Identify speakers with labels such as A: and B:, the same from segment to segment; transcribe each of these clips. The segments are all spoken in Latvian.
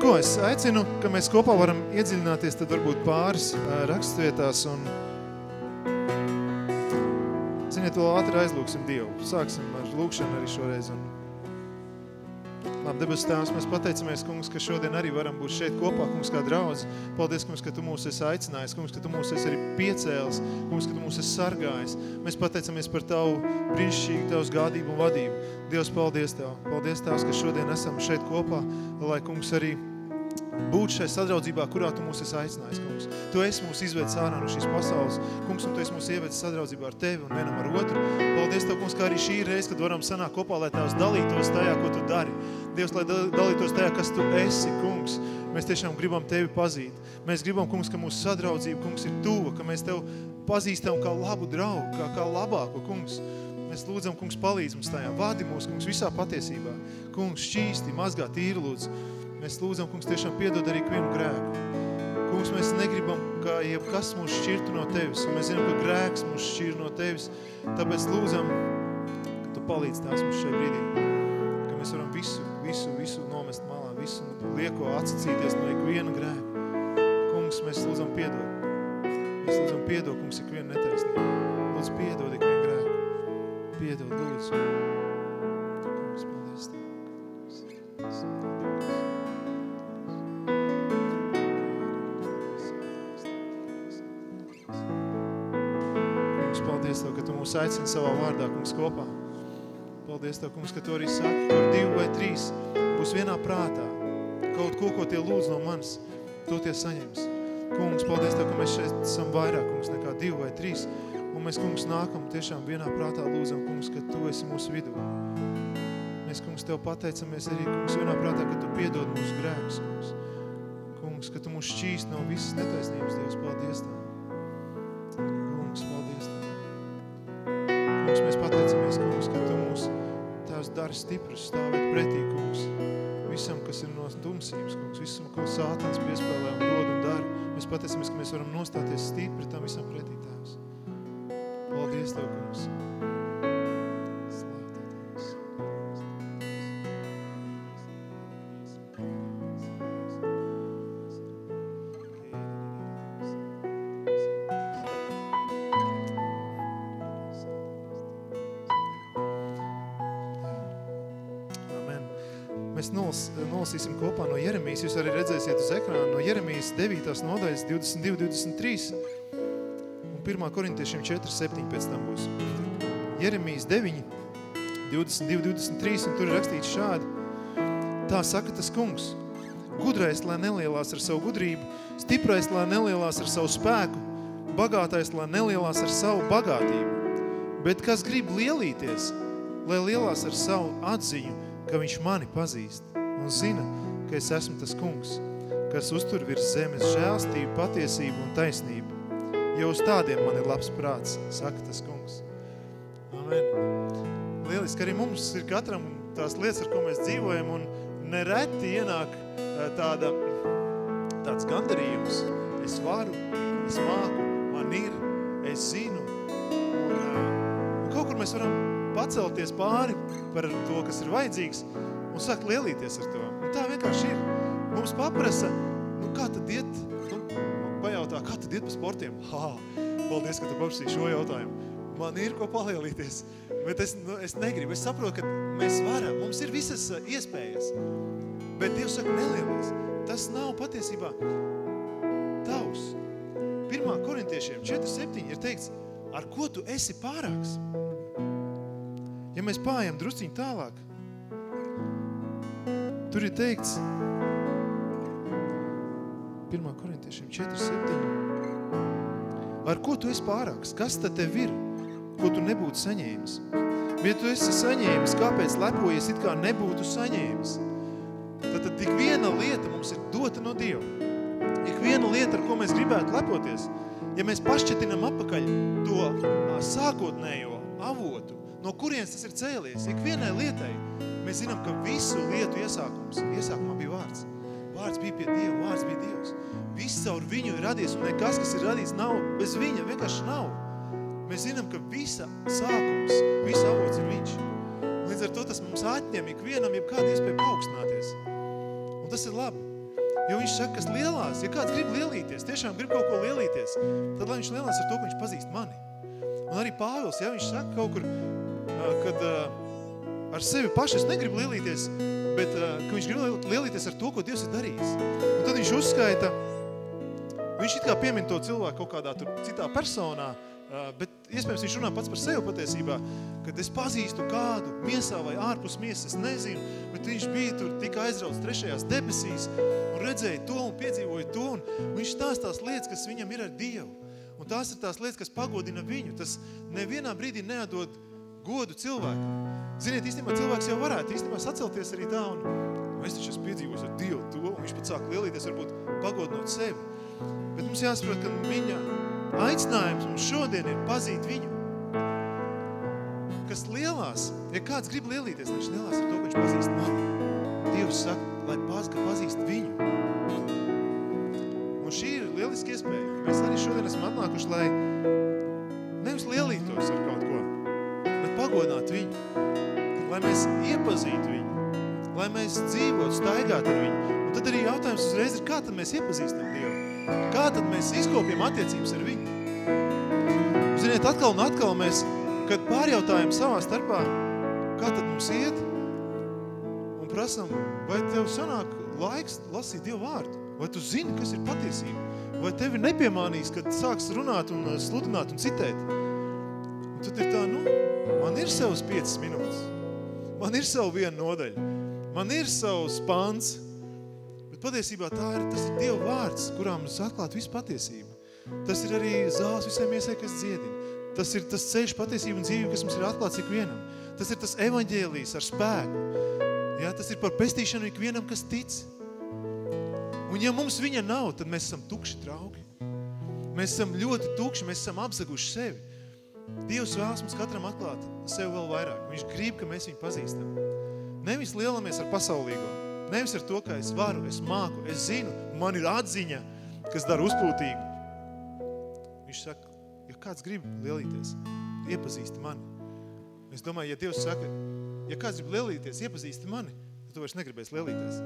A: ko, es aicinu, ka mēs kopā varam iedziļināties tad varbūt pāris rakstvietās un ziniet, vēl ātri aizlūksim Dievu. Sāksim ar lūkšanu arī šoreiz. Labi, debes Tēvs, mēs pateicamies, kungs, ka šodien arī varam būt šeit kopā, kungs, kā draudz. Paldies, kungs, ka tu mūs esi aicinājis, kungs, ka tu mūs esi arī piecēlis, kungs, ka tu mūs esi sargājis. Mēs pateicamies par tavu brīnišķīgu, tavas gādību un vadību. Dievs, paldies Tev. Paldies, Tēvs, ka šodien esam šeit kopā, lai, kungs, arī būt šai sadraudzībā, kurā tu mūs esi aicinājis, kungs. Tu esi mūs izvedis ārā no šīs pasaules, kungs, un tu esi mūs ievedis sadraudzībā ar tevi un vienam ar otru. Paldies Tev, kungs, kā arī šī reize, kad varam sanākt kopā, lai Tēvs dalītos tajā, ko tu dari. Dievs, lai dalītos tajā, kas tu esi, kungs. Mēs tiešām gribam tevi pazīt. Mēs gribam, kungs, ka mūsu sadraudzība, kungs, ir tuva, ka mēs tev pazīstam kā labu draugu, kā labāko, kungs. Mēs lūdzam, kungs, palīdz mums tajā. Vadi mūs, kungs, visā patiesībā. Kungs, šķīsti, mazgā, tīri lūdzu. Mēs lūdzam, kungs, tiešām piedod arī ikvienu grēku. Kungs, mēs negribam, ka jebkas mūs šķirtu no tevis, un mēs zinām, ka grēks mūs šķir no tevis. Tāpēc lūdzam, ka tu palīdz tās mums šai brīdī, ka mēs varam visu nomest malā, visu lieko atsacīties no ikviena grēka. Kungs, mēs lūdzam piedod. Mēs lūdzam piedod, kungs, ikvienu netaisnību. Lūdzu, piedod ikvienu grēku. Piedod, lūdzu. Kungs, paldies Tev. Paldies Tev, ka Tu mūs aicini savā vārdā, kungs, kopā. Paldies Tev, kungs, ka Tu arī saki, kur 2 vai 3 būs vienā prātā. Kaut ko tie lūdz no manis, to tie saņems. Kungs, paldies Tev, ka mēs šeit esam vairāk, kungs, nekā 2 vai 3. Un mēs, kungs, nākam tiešām vienā prātā lūdzam, kungs, ka Tu esi mūsu vidū. Mēs, kungs, Tev pateicamies arī, kungs, vienā prātā, ka Tu piedod mūsu grēkus, kungs. Kungs, ka Tu mūs šķīst no visas netaisnības, Dievs, paldies Tev. Kungs, paldies Tev. Kungs, mēs pateicamies, kungs, ka Tu mūs Tēvs dari stiprus, stāvēt pretī, kungs, visam, kas ir no tumsības, kungs, visam, ko Sātans piespēlē un dod un dara. Mēs pateicamies, ka mēs varam nostāties stipri tam visam pretī, Tēvs. Paldies Tev, kungs. Mēs nolasīsim kopā no Jeremijas, jūs arī redzēsiet uz ekrāna, no Jeremijas 9. nodaļas 22-23 un 1. korintiešiem 4-7 pēc tam būs. Jeremijas 9, 22-23 un tur ir rakstīts šādi. Tā saka tas kungs, gudrais, lai nelielās ar savu gudrību, stiprais, lai nelielās ar savu spēku, bagātais, lai nelielās ar savu bagātību, bet kas grib lielīties, lai lielās ar savu atziņu, ka viņš mani pazīst un zina, ka es esmu tas kungs, kas uztur virs zemes žēlstību, patiesību un taisnību. Jo uz tādiem man ir labs prāts, saka tas kungs. Amen. Lieliski, arī mums ir katram tās lietas, ar ko mēs dzīvojam, un nereti ienāk tāds gandarījums. Es varu, es māku, man ir, es zinu. Un kaut kur mēs varam pacelties pāri par to, kas ir vajadzīgs, un sākt lielīties ar to. Un tā vienkārši ir. Mums paprasa, kā tad iet, pajautā, kā tad iet pa sportiem? Paldies, ka tu paprasīji šo jautājumu. Man ir ko palielīties, bet es negribu. Es saprotu, ka mēs varam, mums ir visas iespējas. Bet Dievs saka, nelielies. Tas nav patiesībā tavs. 1. korintiešiem 4.7 ir teikts, ar ko tu esi pārāks? Ja mēs pājam drusciņu tālāk, tur ir teikts 1. korintiešiem 4.7. Ar ko tu esi pārāks? Kas tad tev ir, ko tu nebūtu saņēmis? Bet ja tu esi saņēmis, kāpēc lepojies, it kā nebūtu saņēmis? Tad tik viena lieta mums ir dota no Dieva. Ik viena lieta, ar ko mēs gribētu lepoties, ja mēs pašķetinam apakaļ to sākotnējo avotu, no kurienes tas ir cēlies, ik vienai lietai, mēs zinām, ka visu lietu iesākumā bija vārds. Vārds bija pie Dieva, vārds bija Dievs. Viss caur viņu ir radies, un nekas, kas ir radīts, nav bez viņa, vienkārši nav. Mēs zinām, ka visa sākums, visa avots ir viņš. Līdz ar to tas mums atņem ikvienam jebkādu iespēju paaugstināties. Un tas ir labi. Jo viņš saka, kas lielās, ja kāds grib lielīties, tiešām grib kaut ko lielīties, tad lai viņš lielās ar to, ka viņš pazīst mani. Un arī Pāvils, ja viņš saka kaut kur, kad ar sevi paši es negribu lielīties, bet ka viņš grib lielīties ar to, ko Dievs ir darījis. Un tad viņš uzskaita, viņš it kā piemin to cilvēku kaut kādā tur citā personā, bet iespējams viņš runā pats par sevi patiesībā, kad es pazīstu kādu miesā vai ārpus miesas, es nezinu, bet viņš bija tur tik aizrauts trešajās debesīs un redzēja to un piedzīvoja to, un viņš stāst tās lietas, kas viņam ir ar Dievu. Un tās ir tās lietas, kas pagodina viņu. Tas nevienā brīdī neatdod godu cilvēkam. Ziniet, īstenībā cilvēks jau varētu īstenībā sacelties arī tā, un es taču esmu piedzīvojis ar Dievu to, un viņš pat sāk lielīties, varbūt pagodinot sevi. Bet mums jāsaprot, ka viņa aicinājums mums šodien ir pazīt viņu. Kas lielās, ja kāds grib lielīties, viņš lielās ar to, ka viņš pazīst mani. Dievs saka, lai pazīst viņu. Un šī ir lieliski iespēja. Mēs arī šodien esam atnākuši, lai nevis lielītos ar kaut ko, bet pagodinātu viņu. Lai mēs iepazītu viņu. Lai mēs dzīvotu, staigātu ar viņu. Un tad arī jautājums uzreiz ir, kā tad mēs iepazīstam Dievu? Kā tad mēs izkopjam attiecības ar viņu? Ziniet, atkal un atkal mēs, kad pārjautājam savā starpā, kā tad mums iet, un prasam, vai tev sanāk laiks lasīt Dievu vārdu? Vai tu zini, kas ir patiesība? Vai tevi nepiemānīs, kad sāks runāt un sludināt un citēt? Un tad ir tā, man ir savas 5 minūtes. Man ir savu vienu nodaļu. Man ir savs pants. Bet patiesībā tas ir Dieva vārds, kurā mums atklāt visu patiesību. Tas ir arī zāles visai miesai, kas dziedina. Tas ir tas ceļš patiesība un dzīve, kas mums ir atklāts ikvienam. Tas ir tas evaņģēlijs ar spēku. Ja, tas ir par pestīšanu ikvienam, kas tic. Un ja mums viņa nav, tad mēs esam tukši draugi. Mēs esam ļoti tukši, mēs esam apzaguši sevi. Dievs vēlas mums katram atklāt sevi vēl vairāk. Viņš grib, ka mēs viņu pazīstam. Nevis lielamies ar pasaulīgo. Nevis ar to, ka es varu, es māku, es zinu, man ir atziņa, kas dara uzpūtīgu. Viņš saka, ja kāds grib lielīties, iepazīsti mani. Es domāju, ja Dievs saka, ja kāds grib lielīties, iepazīsti mani, tad tu vairs negribēsi lielīties.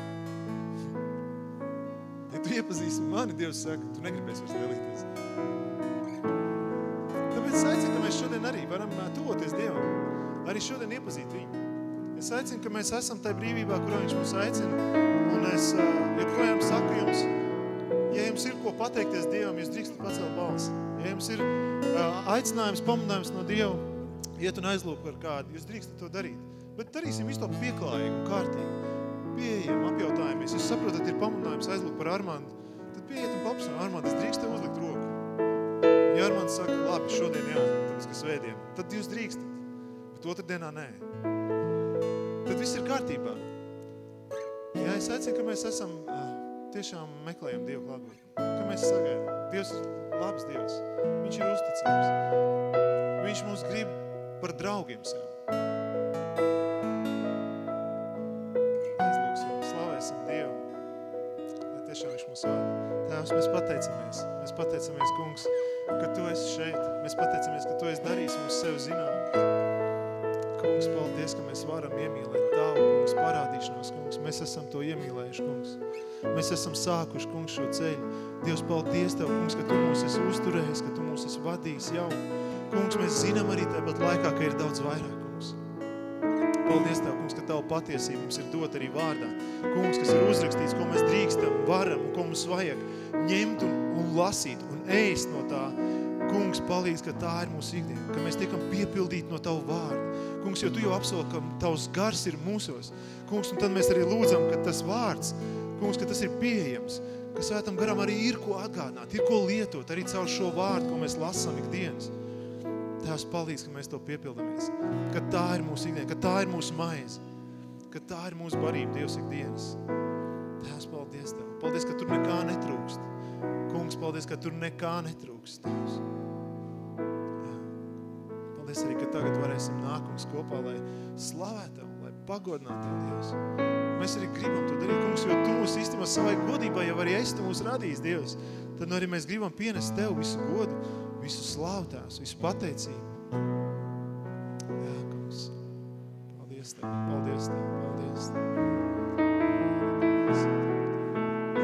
A: Ja tu iepazīsti mani, Dievs saka, tu negribēsi vairs lielīties. Tāpēc es aicinu, ka mēs šodien arī varam tuvoties Dievam, arī šodien iepazīt viņu. Es aicinu, ka mēs esam tajā brīvībā, kurā viņš mums aicina, un es joprojām saku jums, ja jums ir ko pateikties Dievam, jūs drīkstat pacelt balsi. Ja jums ir aicinājums, pamudinājums no Dieva, iet un aizlūk ar kādu, jūs drīkstat to darīt. Bet darīsim visu to pieklājīgi un kārtīgi. Pieejam, apjautājamies. Jūs saprotat, ir pamudinājums aizlūk par Armandu, tad pieiet un papasam, Armand, es drīkst tev uzlikt roku. Ja Armands saka, labi, šodien jā, tāpēc, ka svētdien, tad jūs drīkstat, bet otrdienā nē. Tad viss ir kārtībā. Jā, es aicinu, ka mēs esam, tiešām meklējam Dievu klātbūtni, ka mēs sagaidām. Dievs ir labs Dievs, viņš ir uzticams. Viņš mums grib par draugiem sev. Slavēsim Dievu, lai tiešām viņš mūs vada. Tēvs, mēs pateicamies, kungs, ka tu esi šeit. Mēs pateicamies, ka tu esi darījis mums sev zinām. Kungs, paldies, ka mēs varam iemīlēt tavu, kungs, parādīšanos, kungs. Mēs esam to iemīlējuši, kungs. Mēs esam sākuši, kungs, šo ceļu. Dievs, paldies tev, kungs, ka tu mūs esi uzturējis, ka tu mūs esi vadījis jau. Kungs, mēs zinām arī tāpat laikā, ka ir daudz vairāk, kungs. Paldies tev, kungs, ka tavu patiesību mums ir dot arī vārdā. Kungs, kas ir uzrakstīts, ko mēs drīkstam, varam un ko mums vajag ņemt un lasīt un ēst no tā. Kungs, palīdz, ka tā ir mūsu ikdiena, ka mēs tiekam piepildīti no tavu vārdu. Kungs, jo tu jau apsoli, ka tavs gars ir mūsos. Kungs, un tad mēs arī lūdzam, ka tas vārds, kungs, ka tas ir pieejams, ka svētam garam arī ir ko atgādināt, ir ko lietot, arī caur šo vārdu, ko mēs lasām ikdienas. Tēvs, palīdz, ka mēs to piepildamies, ka tā ir mūsu ikdiena, ka tā ir mūsu maize, ka tā ir mūsu barība Dievs ikdienas. Tēvs, paldies tev. Paldies, ka tur nekā netrūkst. Kungs, paldies, ka tur nekā netrūkst. Tēvs. Paldies arī, ka tagad varēsim nākums kopā, lai slavētu tev, lai pagodinātu tev, Dievs. Mēs arī gribam to darīt, kungs, jo tu mūs īstenībā savai godībā jau arī esi tu mūs radījis, Dievs. Tad arī mēs gribam pienest tev visu godu, visu slavu tās, visu pateicību. Jā, kungs. Paldies tev, paldies tev, paldies tev.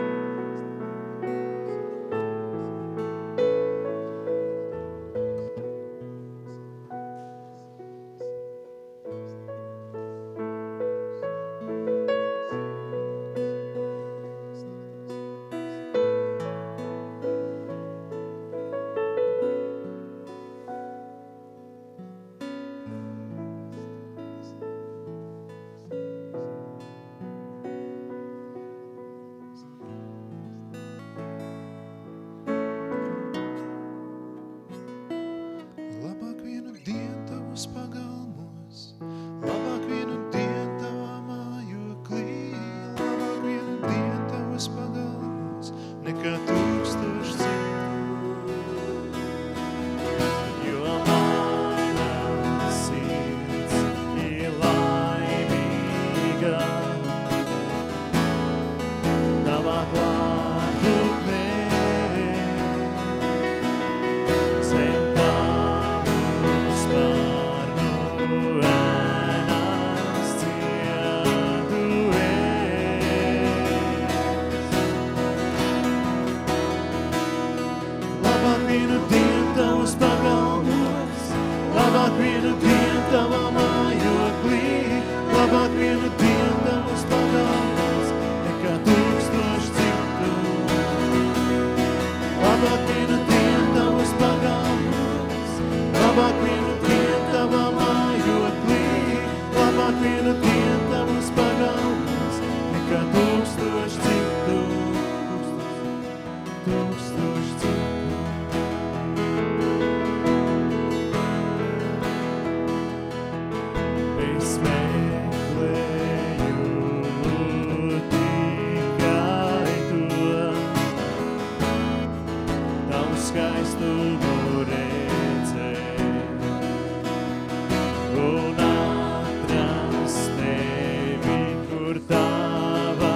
B: tūkstoši citu. Tūkstoši citu. Es meklēju tikai to, tavu skaistumu redzēt un atrast tevi, kur tava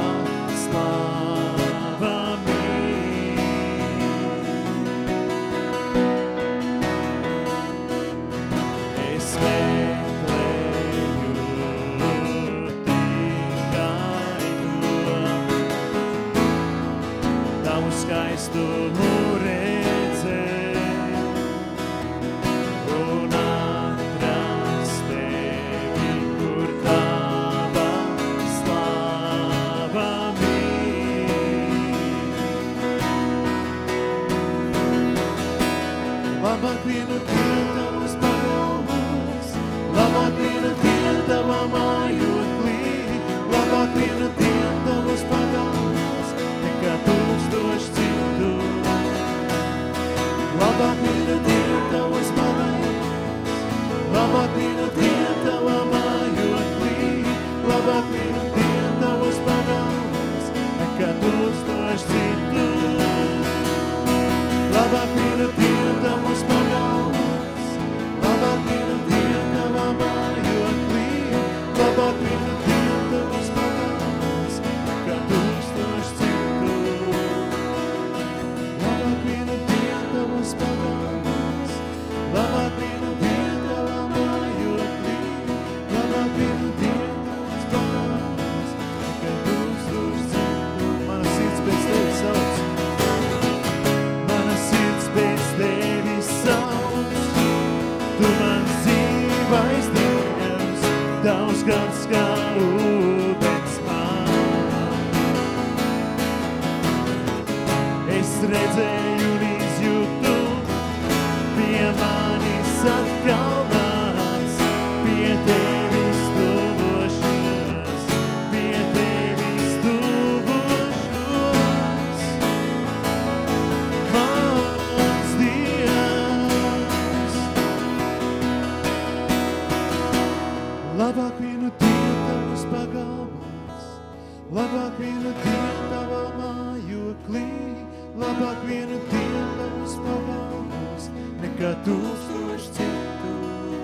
B: slava es meklēju tikai to, tavu skaistumu redzēt un atrast tevi, kur tava slava labāk vienu dienu tavas pagalmos, labāk vienu dienu tavā mājoklī, labāk vienu dienu tavas pagalmos, nekā tūkstoši citu. Labāk vienu dienu tavas pagalmos, labāk vienu dienu tavā mājoklī, labāk vienu dienu tavas pagalmos, nekā tūkstoši citu. Labāk vienu dienu tavas pagalmos, labāk vienu dienu tavā mājoklī, labāk vienu dienu tavas pagalmos, nekā tūkstoši citu. Labāk vienu dienu tavas pagalmos, labāk vienu dienu tavā mājoklī, labāk vienu dienu tavas pagalmos, nekā tūkstoši citu. Mana sirds pēc tevi sauc. Mana sirds pēc tevi sauc. Tu man dzīvais Dievs, tavs gars kā ūdens man. Es redzēju un izjūtu, pie manis atkal nāc, pie tevis tuvošos, pie tevis tuvošos. Mans Dievs, labāk vienu dienu tavas pagalmos, labāk vienu dienu tavā mājoklī, labāk vienu dienu tavas pagalmos, nekā tūkstoši citu.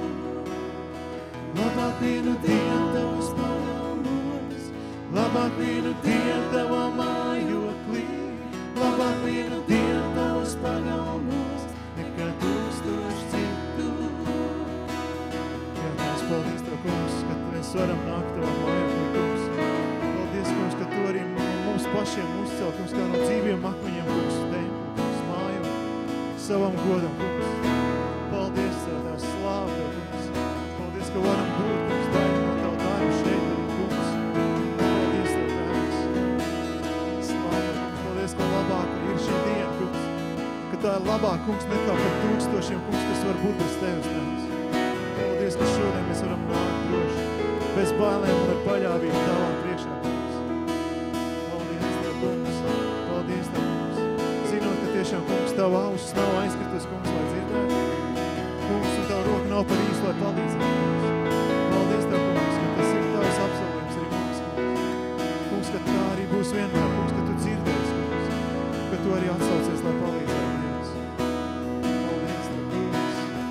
B: Labāk vienu dienu tavas pagalmos, labāk vienu dienu tavā mājoklī, labāk vienu dienu tavas pagalmos, nekā tūkstoši citu. Jā, mēs paldies Tev, kungs, ka mēs varam nākt Tavā mājoklī, kungs. Paldies, kungs, ka Tu arī mums pašiem uzcelt, kungs, kā no dzīviem akmeņiem, kungs, templi, kungs, māju, savam godam, kungs. Paldies Tev, Tev slāv Tev, kungs. Paldies, ka varam būt, kungs, daļa no Tavu darbu šeit arī, kungs. Paldies Tev, Tēvs. Slāv Tev, kungs. Paldies, ka labāk ir šī diena, kungs. Ka tā ir labāk, kungs, nekā par tūkstošiem, kungs, kas var būt bez Tevis, Tēvs. Paldies, ka šodien mēs varam nākt droši, bez bailēm un ar paļāvību Tavā priekšā, kungs. Paldies Tev, kungs. Paldies Tev, kungs. Zinot, ka tiešām, kungs, Tava ausis nav aizkritus, kungs, lai dzirdētu. Kungs, un Tava roka nav par īstu, lai palīdzētu, kungs. Paldies Tev, kungs, ka tas ir Tavs apsolījums arī mums, kungs. Kungs, ka tā arī būs vienmēr, kungs, ka Tu dzirdēsi, kungs. Ka Tu arī atsaucies, lai palīdzētu, kungs. Paldies Tev, kungs.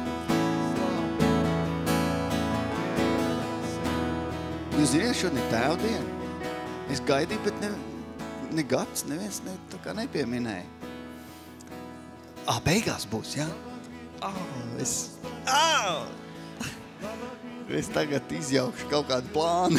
C: Jūs zināt, šodien ir tēvdiena. Es gaidīju, bet ne gads, neviens tā kā nepieminēja. Beigās būs, jā? Es tagad izjaukšu kaut kādu plānu.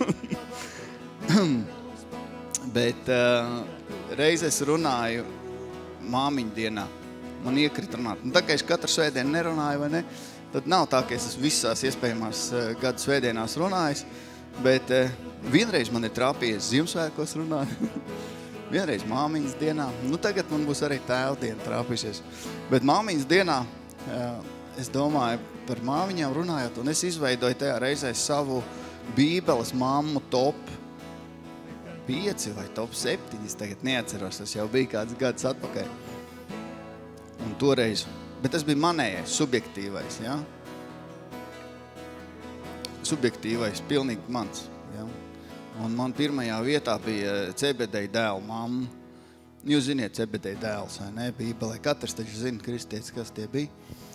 C: Bet reiz es runāju māmiņu dienā. Man iekrita runāt. Tā kā es katru svētdienu nerunāju, vai ne? Tad nav tā, ka es esmu visās iespējamās gadu svētdienās runājis. Bet vienreiz man ir trāpījies Ziemassvētkos runāt. Vienreiz māmiņas dienā. Nu, tagad man būs arī tēvdiena trāpīsies. Bet māmiņas dienā es domāju par māmiņām runājot, un es izveidoju tajā reizē savu bībeles mammu topu. 5 vai top 7, es tagad neatceros, tas jau bija kāds gads atpakaļ. Un toreiz, bet tas bija manējais, subjektīvais, ja? Subjektīvais, pilnīgi mans, ja? Un man pirmajā vietā bija Cebedeja dēla mamma. Jūs ziniet Cebedeja dēls, vai ne? Bībelē katrs taču zina, kristietis, kas tie bija.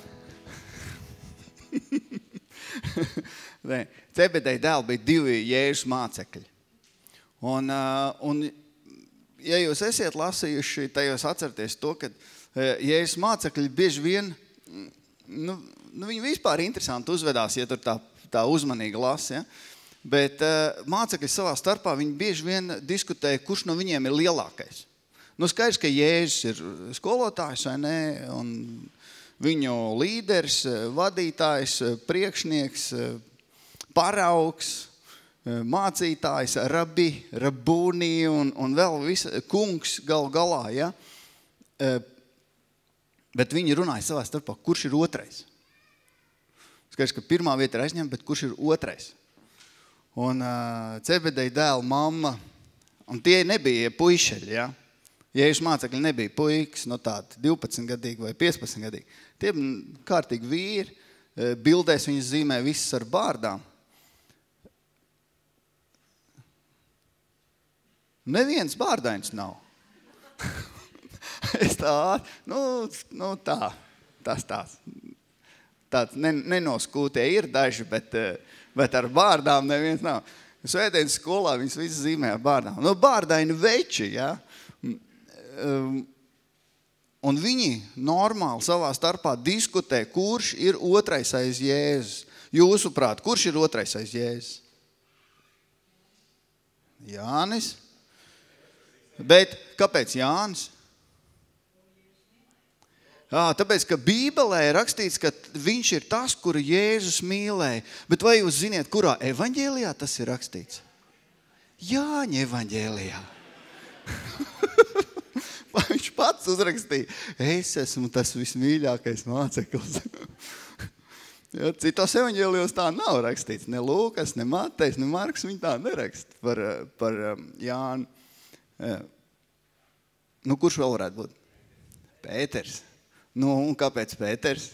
C: Cebedeja dēli bija 2 Jēzus mācekļi. Un ja jūs esiet lasījuši, tajos atcerties to, ka Jēzus mācekļi bieži vien, viņi vispār interesanti uzvedās, ja tur tā uzmanīgi lasa, ja? Bet mācekļi savā starpā, viņi bieži vien diskutēja, kurš no viņiem ir lielākais. Skaidrs, ka Jēzus ir skolotājs, vai ne, un viņu līderis, vadītājs, priekšnieks, paraugs, mācītājs, rabūnī un vēl visa, kungs galu galā, ja? Bet viņi runāja savā starpā, kurš ir otrais. Skaidrs, ka pirmā vieta ir aizņemta, bet kurš ir otrais. Un Cebedeja dēla mamma, un tie nebija puišeļi, ja? Jēzus mācekļi nebija puikas, tādi 12-gadīgi vai 15-gadīgi. Tie kārtīgi vīri, bildēs viņas zīmē visas ar bārdām. Neviens bārdains nav. Es tāds nenoskūtie ir daži, bet ar bārdām neviens nav. Svētdienas skolā viņas visas zīmē ar bārdām. Bārdaini veči, ja? Un viņi normāli savā starpā diskutē, kurš ir otrais aiz Jēzus. Jūsuprāt, kurš ir otrais aiz Jēzus? Jānis. Bet kāpēc Jānis? Tāpēc, ka Bībelē ir rakstīts, ka viņš ir tas, kuru Jēzus mīlēja. Bet vai jūs ziniet, kurā evaņģēlijā tas ir rakstīts? Jāņa evaņģēlijā. Viņš pats uzrakstīja, es esmu tas vismīļākais māceklis. Citos evaņģēlijos tā nav rakstīts. Ne Lūkas, ne Matejs, ne Marks, viņi tā nerakst par Jānu. Kurš vēl varētu būt? Pēters. Un kāpēc Pēters?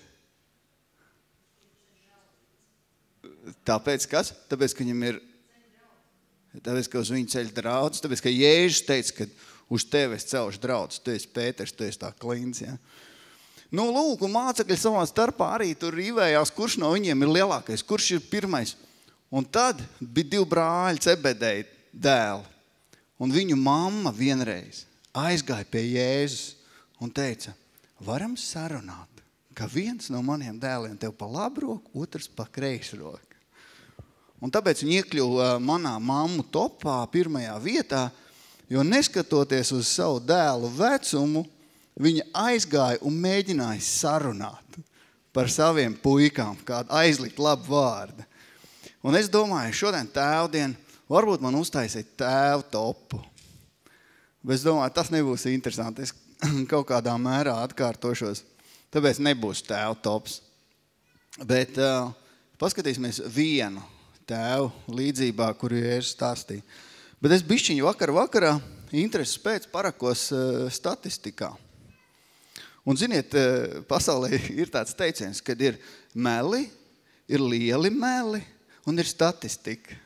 C: Tāpēc kas? Tāpēc, ka viņam ir, tāpēc, ka uz viņu ceļ draudz, tāpēc, ka Jēzus teica, ka uz tevi es celšu draudz, tu esi Pēters, tu esi tā klins, ja? Lūk, un mācekļi savā starpā arī tur rīvējās, kurš no viņiem ir lielākais, kurš ir pirmais. Un tad bija 2 brāļi Cebedeja dēli, un viņu mamma vienreiz aizgāja pie Jēzus un teica, varam sarunāt, ka viens no maniem dēliem tev pa labu roku, otrs pa kreisu roku. Un tāpēc viņi iekļuva manā mammu topā pirmajā vietā, jo neskatoties uz savu dēlu vecumu, viņa aizgāja un mēģināja sarunāt par saviem puikām, kādu aizlikt labu vārdu. Un es domāju, šodien tēvdien, varbūt man uztaisīt tēvu topu. Bet es domāju, tas nebūs interesanti. Es kaut kādā mērā atkārtošos, tāpēc nebūs tēvu tops. Bet paskatīsimies vienu tēvu līdzībā, kuru Jēzus stāstīja. Bet es bišķiņu vakarā intereses pēc parakos statistikā. Un ziniet, pasaulē ir tāds teiciens, kad ir meli, ir lieli meli un ir statistika.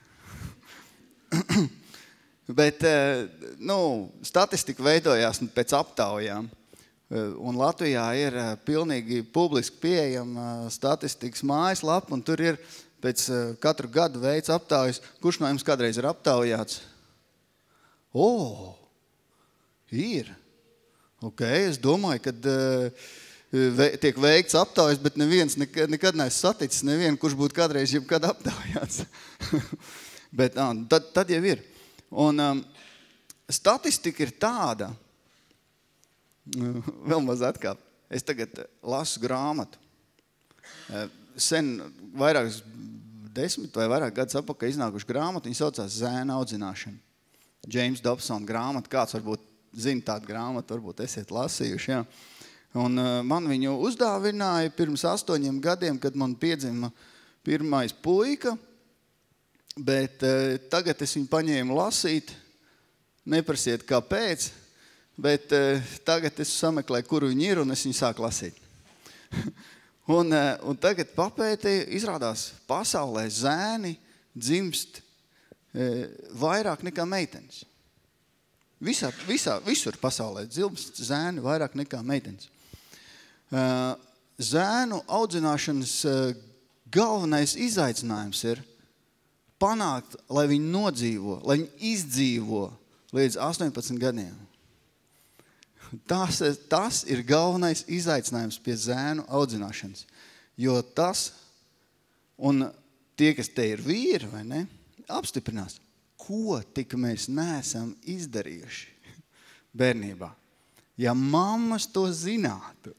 C: Bet, statistika veidojās pēc aptaujām. Un Latvijā ir pilnīgi publiski pieejama statistikas mājaslapa, un tur ir pēc katru gadu veids aptaujas. Kurš no jums kādreiz ir aptaujāts? Ir. Ok, es domāju, kad tiek veikts aptaujas, bet neviens nekad neesmu saticis nevienu, kurš būtu kādreiz jebkad aptaujāts. Bet tad jau ir. Un statistika ir tāda, vēl maz atkāp, es tagad lasu grāmatu. Sen vairākas 10 vai vairāk gadus atpakaļ iznākuši grāmatu, viņi saucās Zēna audzināšana. James Dobson grāmata, kāds varbūt zina tādu grāmatu, varbūt esiet lasījuši, jā. Un man viņu uzdāvināja pirms 8 gadiem, kad man piedzima pirmais puika, bet tagad es viņu paņēmu lasīt, neprasiet kāpēc, bet tagad es sameklēju, kur viņi ir, un es viņu sāku lasīt. un tagad papētīju, izrādās pasaulē zēni dzimst vairāk nekā meitenes. Visur pasaulē dzimst zēni vairāk nekā meitenes. Zēnu audzināšanas galvenais izaicinājums ir panākt, lai viņi nodzīvo, lai viņi izdzīvo līdz 18 gadiem. Tas ir galvenais izaicinājums pie zēnu audzināšanas. Jo tas, un tie, kas te ir vīri, vai ne, apstiprinās, ko tik mēs neesam izdarījuši bērnībā. Ja mammas to zinātu,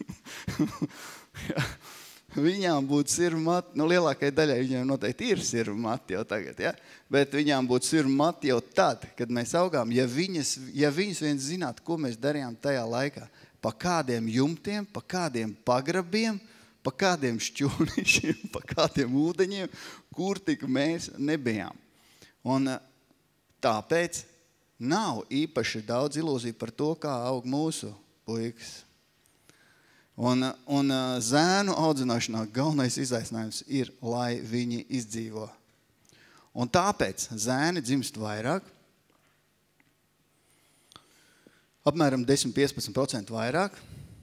C: viņām būtu sirmu mati, lielākai daļai viņām noteikti ir sirmu mati jau tagad, ja? Bet viņām būtu sirmu mati jau tad, kad mēs augām, ja viņas viens zinātu, ko mēs darījām tajā laikā, pa kādiem jumtiem, pa kādiem pagrabiem, pa kādiem šķūnišiem, pa kādiem ūdeņiem, kur tik mēs nebijām. Un tāpēc nav īpaši daudz ilūziju par to, kā aug mūsu puikas. Un zēnu audzināšanā galvenais izaicinājums ir, lai viņi izdzīvo. Un tāpēc zēni dzimst vairāk, apmēram 10-15% vairāk,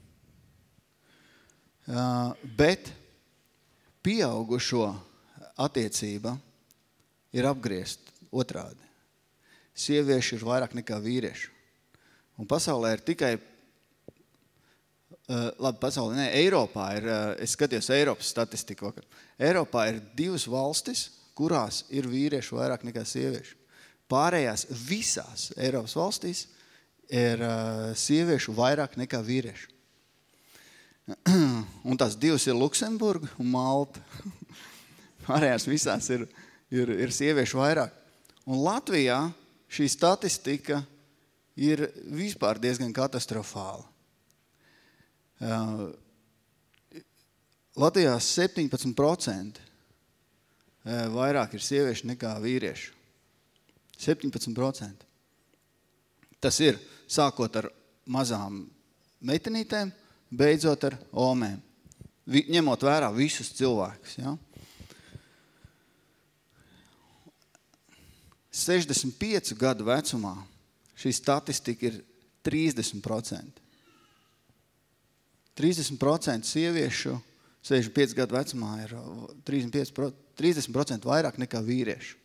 C: bet pieaugušo attiecība ir apgriezt otrādi. Sievieši ir vairāk nekā vīrieši. Un pasaulē ir tikai, Eiropā ir, es skatījos Eiropas statistiku vakar. Eiropā ir 2 valstis, kurās ir vīrieši vairāk nekā sievieši. Pārējās visās Eiropas valstīs ir sieviešu vairāk nekā vīrieši. Un tās 2 ir Luksemburga un Malta. Pārējās visās ir sieviešu vairāk. Un Latvijā šī statistika ir vispār diezgan katastrofāla. Latvijā 17% vairāk ir sievieši nekā vīrieši. 17%. Tas ir sākot ar mazām meitenītēm, beidzot ar omēm. Ņemot vērā visus cilvēkus. Ja? 65 gadu vecumā šī statistika ir 30%. 30% sieviešu 65 gadu vecumā ir 30% vairāk nekā vīriešu.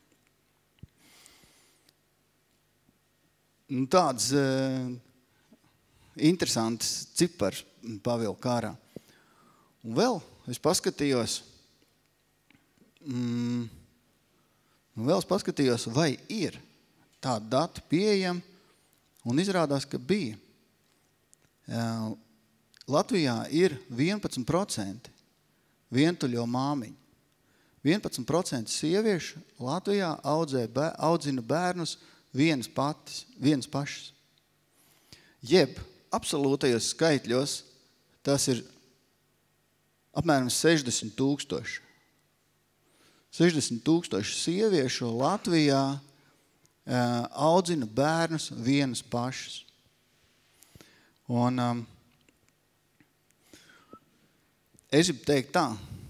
C: Tāds interesants cipars pavilka ārā. Un vēl es paskatījos, vai ir tādi dati pieejami, un izrādās, ka bija. Latvijā ir 11% vientuļo māmiņu. 11% sieviešu Latvijā audzina bērnus vienas pašas. Jeb absolūtajos skaitļos tas ir apmēram 60 000. 60 000 sieviešu Latvijā audzina bērnus vienas pašas. Un es gribu teikt tā,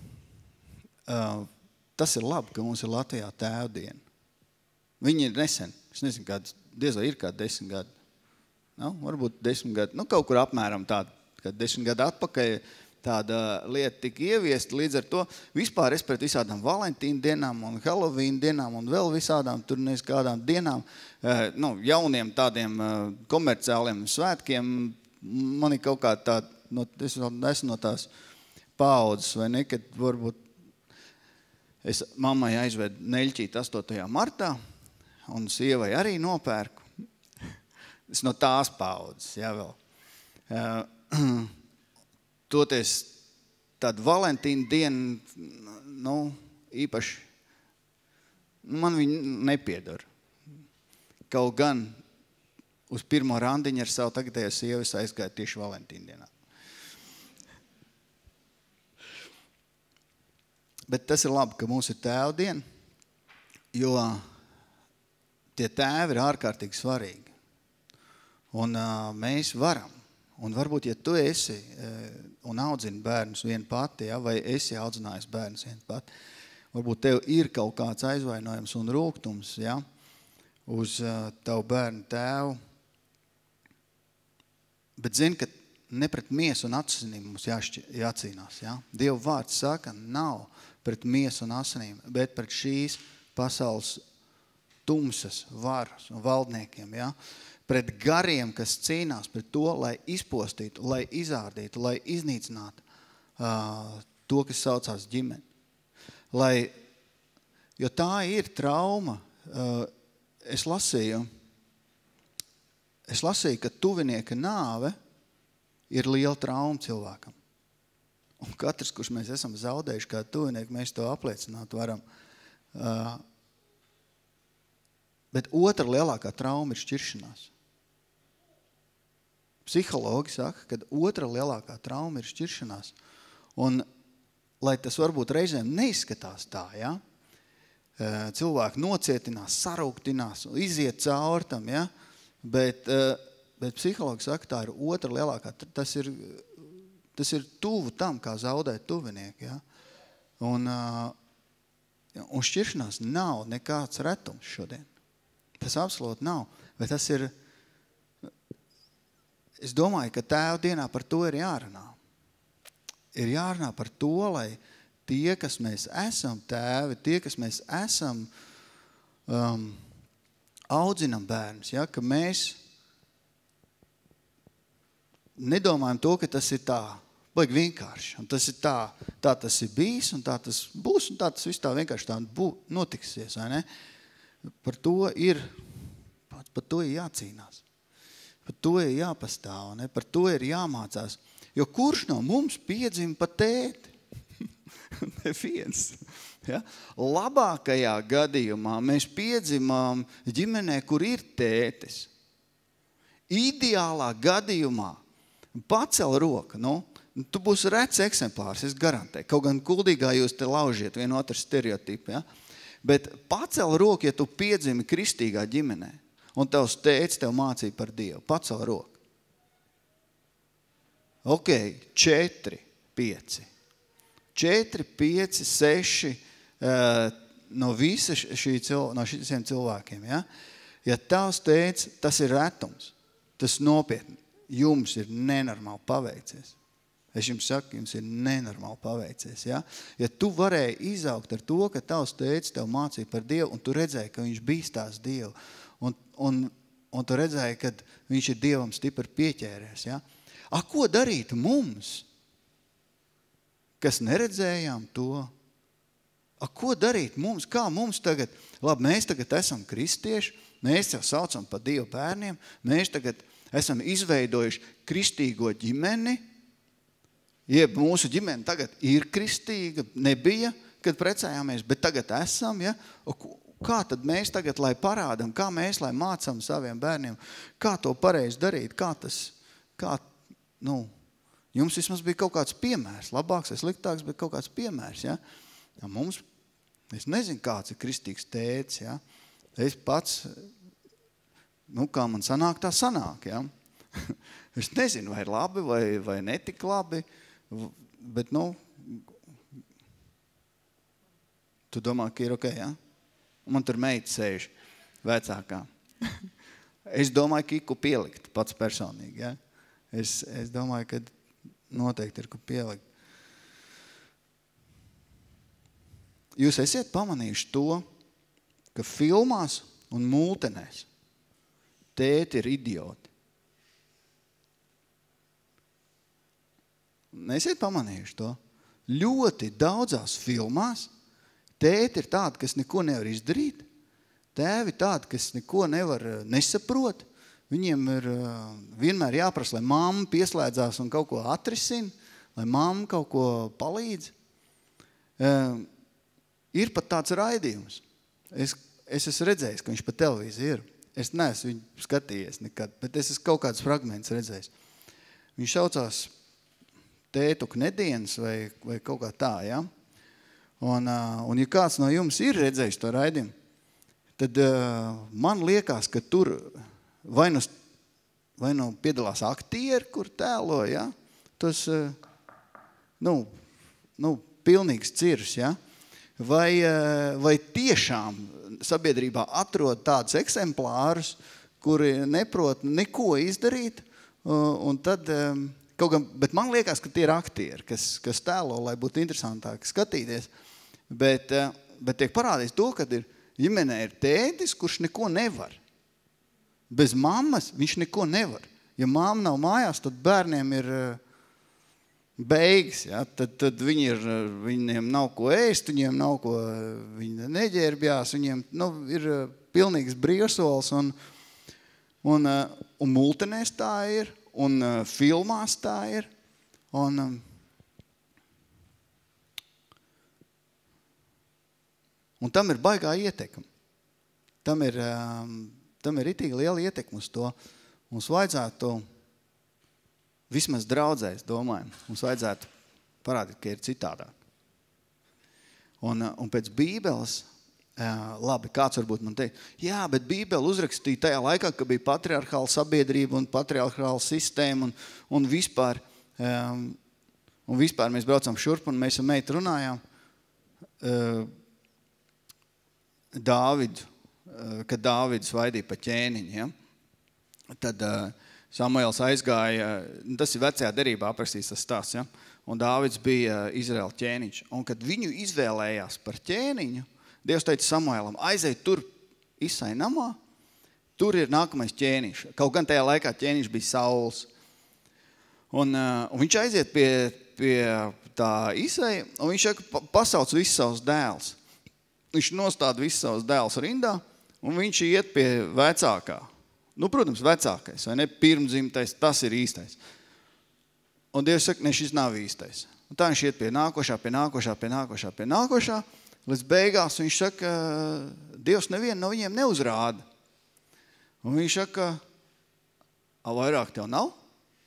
C: tas ir labi, ka mums ir Latvijā tēvdiena. Viņi ir nesen, es nezinu, diez vai ir kādi 10 gadi. Varbūt 10 gadi, kaut kur apmēram tāda, kad 10 gadu atpakaļ tāda lieta tika ieviesta. Līdz ar to vispār es pret visādām Valentīna dienām un Halloween dienām un vēl visādām tur kādām dienām, jauniem tādiem komerciāliem svētkiem, man ir kaut kā tāda, es esmu no tās paaudzes, vai ne, kad varbūt es mammai aizvedu neļķīt 8. martā un sievai arī nopērku. Es no tās paaudzes, jā, vēl. Toties tāda Valentīna diena, īpaši, man viņa nepiedara. Kaut gan uz pirmo randiņu ar savu tagadējo sievu es aizgāju tieši Valentīna dienā. Bet tas ir labi, ka mums ir tēvdiena, jo tie tēvi ir ārkārtīgi svarīgi. Un mēs varam. Un varbūt, ja tu esi un audzini bērnus vien pati, ja, vai esi audzinājis bērnus vien pati, varbūt tev ir kaut kāds aizvainojums un rūgtums, ja, uz tavu bērnu tēvu. Bet zini, ka ne pret miesu un asinīm mums jācīnās. Ja? Dieva vārds saka, nav pret miesu un asinīm, bet pret šīs pasaules tumsas varas un valdniekiem. Ja? Pret gariem, kas cīnās pret to, lai izpostītu, lai izārdītu, lai iznīcinātu to, kas saucās ģimeni. Jo tā ir trauma. Es lasīju, ka tuvinieka nāve ir liela trauma cilvēkam. Un katrs, kurš mēs esam zaudējuši kā tuvinieki, mēs to apliecināt varam. Bet otra lielākā trauma ir šķiršanās. Psihologi saka, ka otra lielākā trauma ir šķiršanās. Un, lai tas varbūt reizēm neizskatās tā, ja? Cilvēki nocietinās, sarūktinās, iziet caur tam, ja? Bet psihologi saka, tā ir otra lielākā, tas ir tuvu tam, kā zaudēt tuvinieki, ja? Un šķiršanās nav nekāds retums šodien. Tas absolūti nav, bet tas ir, es domāju, ka tēva dienā par to ir jārunā. Ir jārunā par to, lai tie, kas mēs esam tēvi, tie, kas mēs esam, audzinam bērnus, ja, ka mēs nedomājam to, ka tas ir tā, baigi vienkārši. Un tas ir tā tas ir bijis, un tā tas būs, un tā tas viss tā vienkārši tā notiksies, vai ne? Par to ir jācīnās. Par to ir jāpastāv, ne? Par to ir jāmācās. Jo kurš no mums piedzima pa tēti? Neviens. Ja? Labākajā gadījumā mēs piedzimām ģimenē, kur ir tētis. Ideālā gadījumā pacel roku, tu būsi rets eksemplārs, es garantēju. Kaut gan kuldīgā jūs te laužiet vienu otru stereotipu, ja? Bet pacel roku, ja tu piedzimi kristīgā ģimenē, un tavs tētis tev mācīja par Dievu. Pacel roku. Ok, 4, 5. 4, 5, 6 no šiem cilvēkiem. Ja? Ja tavs tētis, tas ir retums, tas nopietni, jums ir nenormāli paveicies. Es jums saku, jums ir nenormāli paveicies. Ja? Ja tu varēji izaugt ar to, ka tavs tētis tev mācīja par Dievu, un tu redzēji, ka viņš bīstās Dievu, un tu redzēji, ka viņš ir Dievam stipri pieķēries. Ja? Ko darīt mums, kas neredzējām to? Ko darīt mums? Kā mums tagad? Labi, mēs tagad esam kristieši, mēs jau saucam par Dievu bērniem, mēs tagad esam izveidojuši kristīgo ģimeni, jeb mūsu ģimene tagad ir kristīga, nebija, kad precējāmies, bet tagad esam, ja? Kā tad mēs tagad, lai parādam, kā mēs, lai mācam saviem bērniem, kā to pareizi darīt, jums vismaz bija kaut kāds piemērs, labāks vai sliktāks, bet kaut kāds piemērs, ja? Ja mums, es nezinu, kāds ir kristīgs tētis, ja? Es pats, kā man sanāk, tā sanāk, ja? Es nezinu, vai ir labi, vai netik labi, bet, tu domā, ka ir ok, ja? Man tur meita sēž vecākā. Es domāju, ka iku pielikt pats personīgi, ja? Es domāju, ka noteikti ir ko pielikt. Jūs esiet pamanījuši to, ka filmās un multenēs tēti ir idioti. Nesiet pamanījuši to? Ļoti daudzās filmās tēti ir tādi, kas neko nevar izdarīt. Tēvi tādi, kas neko nesaprot. Viņiem ir vienmēr jāprasa, lai mamma pieslēdzās un kaut ko atrisina, lai mamma kaut ko palīdz. Ir pat tāds raidījums. Es esmu redzējis, ka viņš pa televīziju ir. Es neesmu viņu skatījies nekad, bet es esmu kaut kāds fragments redzējis. Viņš saucās Tētu knedienas vai kaut kā tā, ja? Un ja kāds no jums ir redzējis to raidījumu, tad man liekas, ka tur vai nu piedalās aktieri, kur tēlo, ja? Tas, pilnīgs cirus, ja? Vai tiešām sabiedrībā atrod tādus eksemplārus, kuri neprot neko izdarīt, un tad, bet man liekas, ka tie ir aktieri, kas tēlo, lai būtu interesantāk skatīties, bet tiek parādīts to, kad ģimenē ir tētis, kurš neko nevar. Bez mammas viņš neko nevar. Ja mamma nav mājās, tad bērniem ir beigas, ja? Tad viņiem nav ko ēst, viņiem nav ko, viņi neģērbjās, viņiem ir pilnīgs brīvsols, un multenēs tā ir, un filmās tā ir, un tam ir baigā ietekme. Tam ir ritīgi liela ietekme uz to. Mums vajadzētu, vismaz draudzēs, domājam, mums vajadzētu parādīt, ka ir citādāk. Un pēc Bībeles, labi, kāds varbūt man teikt, jā, bet Bībele uzrakstīja tajā laikā, ka bija patriarchāla sabiedrība un patriarchāla sistēma un vispār mēs braucam šurp un mēs ar meitu runājām kad Dāvidu svaidīja pa ķēniņu, ja? Tad Samuēls aizgāja, tas ir vecajā derībā aprakstīts tas stāsts, ja? Un Dāvids bija Izraēla ķēniņš. Un kad viņu izvēlējās par ķēniņu, Dievs teica Samuēlam, aizej tur Isai namā, tur ir nākamais ķēniņš. Kaut gan tajā laikā ķēniņš bija Sauls. Un viņš aiziet pie tā Isai, un viņš pasauc visus savus dēlus. Viņš nostāda visus savus dēlus rindā, un viņš iet pie vecākā. Protams, vecākais, vai ne? Pirmdzimtais, tas ir īstais. Un Dievs saka, ne, šis nav īstais. Un tā viņš iet pie nākošā, līdz beigās viņš saka, Dievs nevienu no viņiem neuzrāda. Un viņš saka, vairāk tev nav?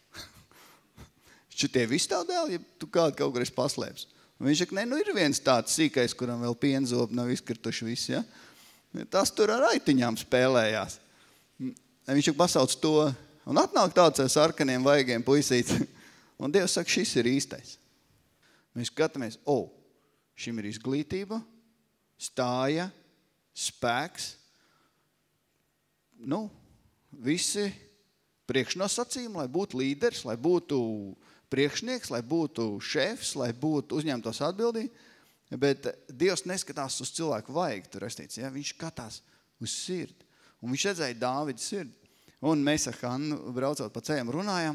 C: Šitie visi tev dēli, ja tu kādu kaut kur esi paslēps. Un viņš saka, ir viens tāds sīkais, kuram vēl pienzobi nav izkrituši visi, ja? Tas tur ar aitiņām spēlējās. Viņš saka, pasauc to, un atnāk tāds ar sarkaniem vaigiem puisīts. Un Dievs saka, šis ir īstais. Mēs skatāmies, šim ir izglītība, stāja, spēks, visi priekšnosacījumi, lai būtu līderis, lai būtu priekšnieks, lai būtu šefs, lai būtu uzņemtos atbildīgi, bet Dievs neskatās uz cilvēku vajag, tur rakstīts, ja? Viņš skatās uz sirdi. Un viņš redzēja Dāvida sirdi. Un mēs ar Hannu braucot pa ceļam runājām.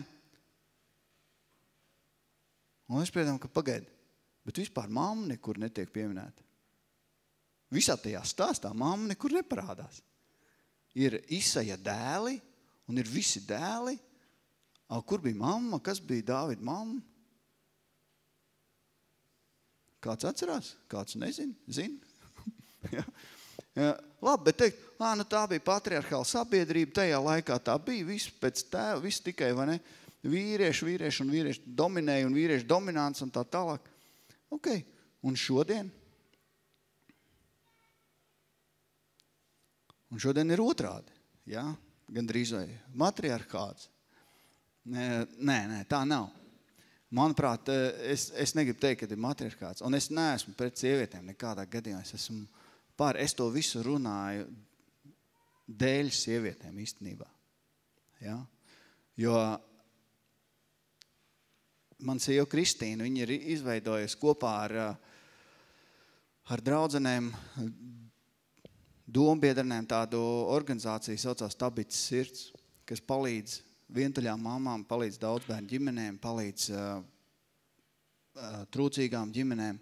C: Un es spriedām, ka pagaidi, bet vispār mamma nekur netiek pieminēta. Visā tajā stāstā mamma nekur neparādās. Ir Isaja dēli un ir visi dēli. Kur bija mamma? Kas bija Dāvida mamma? Kāds atcerās? Kāds nezin? Zin? Ja. Labi, bet teikt, tā bija patriarchāla sabiedrība, tajā laikā tā bija, viss pēc tēva, viss tikai, vai ne, vīrieši dominēja un vīrieši dominants un tā tālāk. Ok, un šodien? Un šodien ir otrādi, ja, gandrīz vai matriarchāts. Nē, tā nav. Manuprāt, es negribu teikt, ka ir matriarchāts, un es neesmu pret sievietēm nekādā gadījumā, es to visu runāju dēļ sievietēm īstenībā. Ja? Jo man sieva Kristīna, viņa ir izveidojusi kopā ar draudzenēm, dombiedrenēm tādu organizāciju saucās Tabits sirds, kas palīdz vientuļām mamām, palīdz daudzbērnu ģimenēm, palīdz trūcīgām ģimenēm.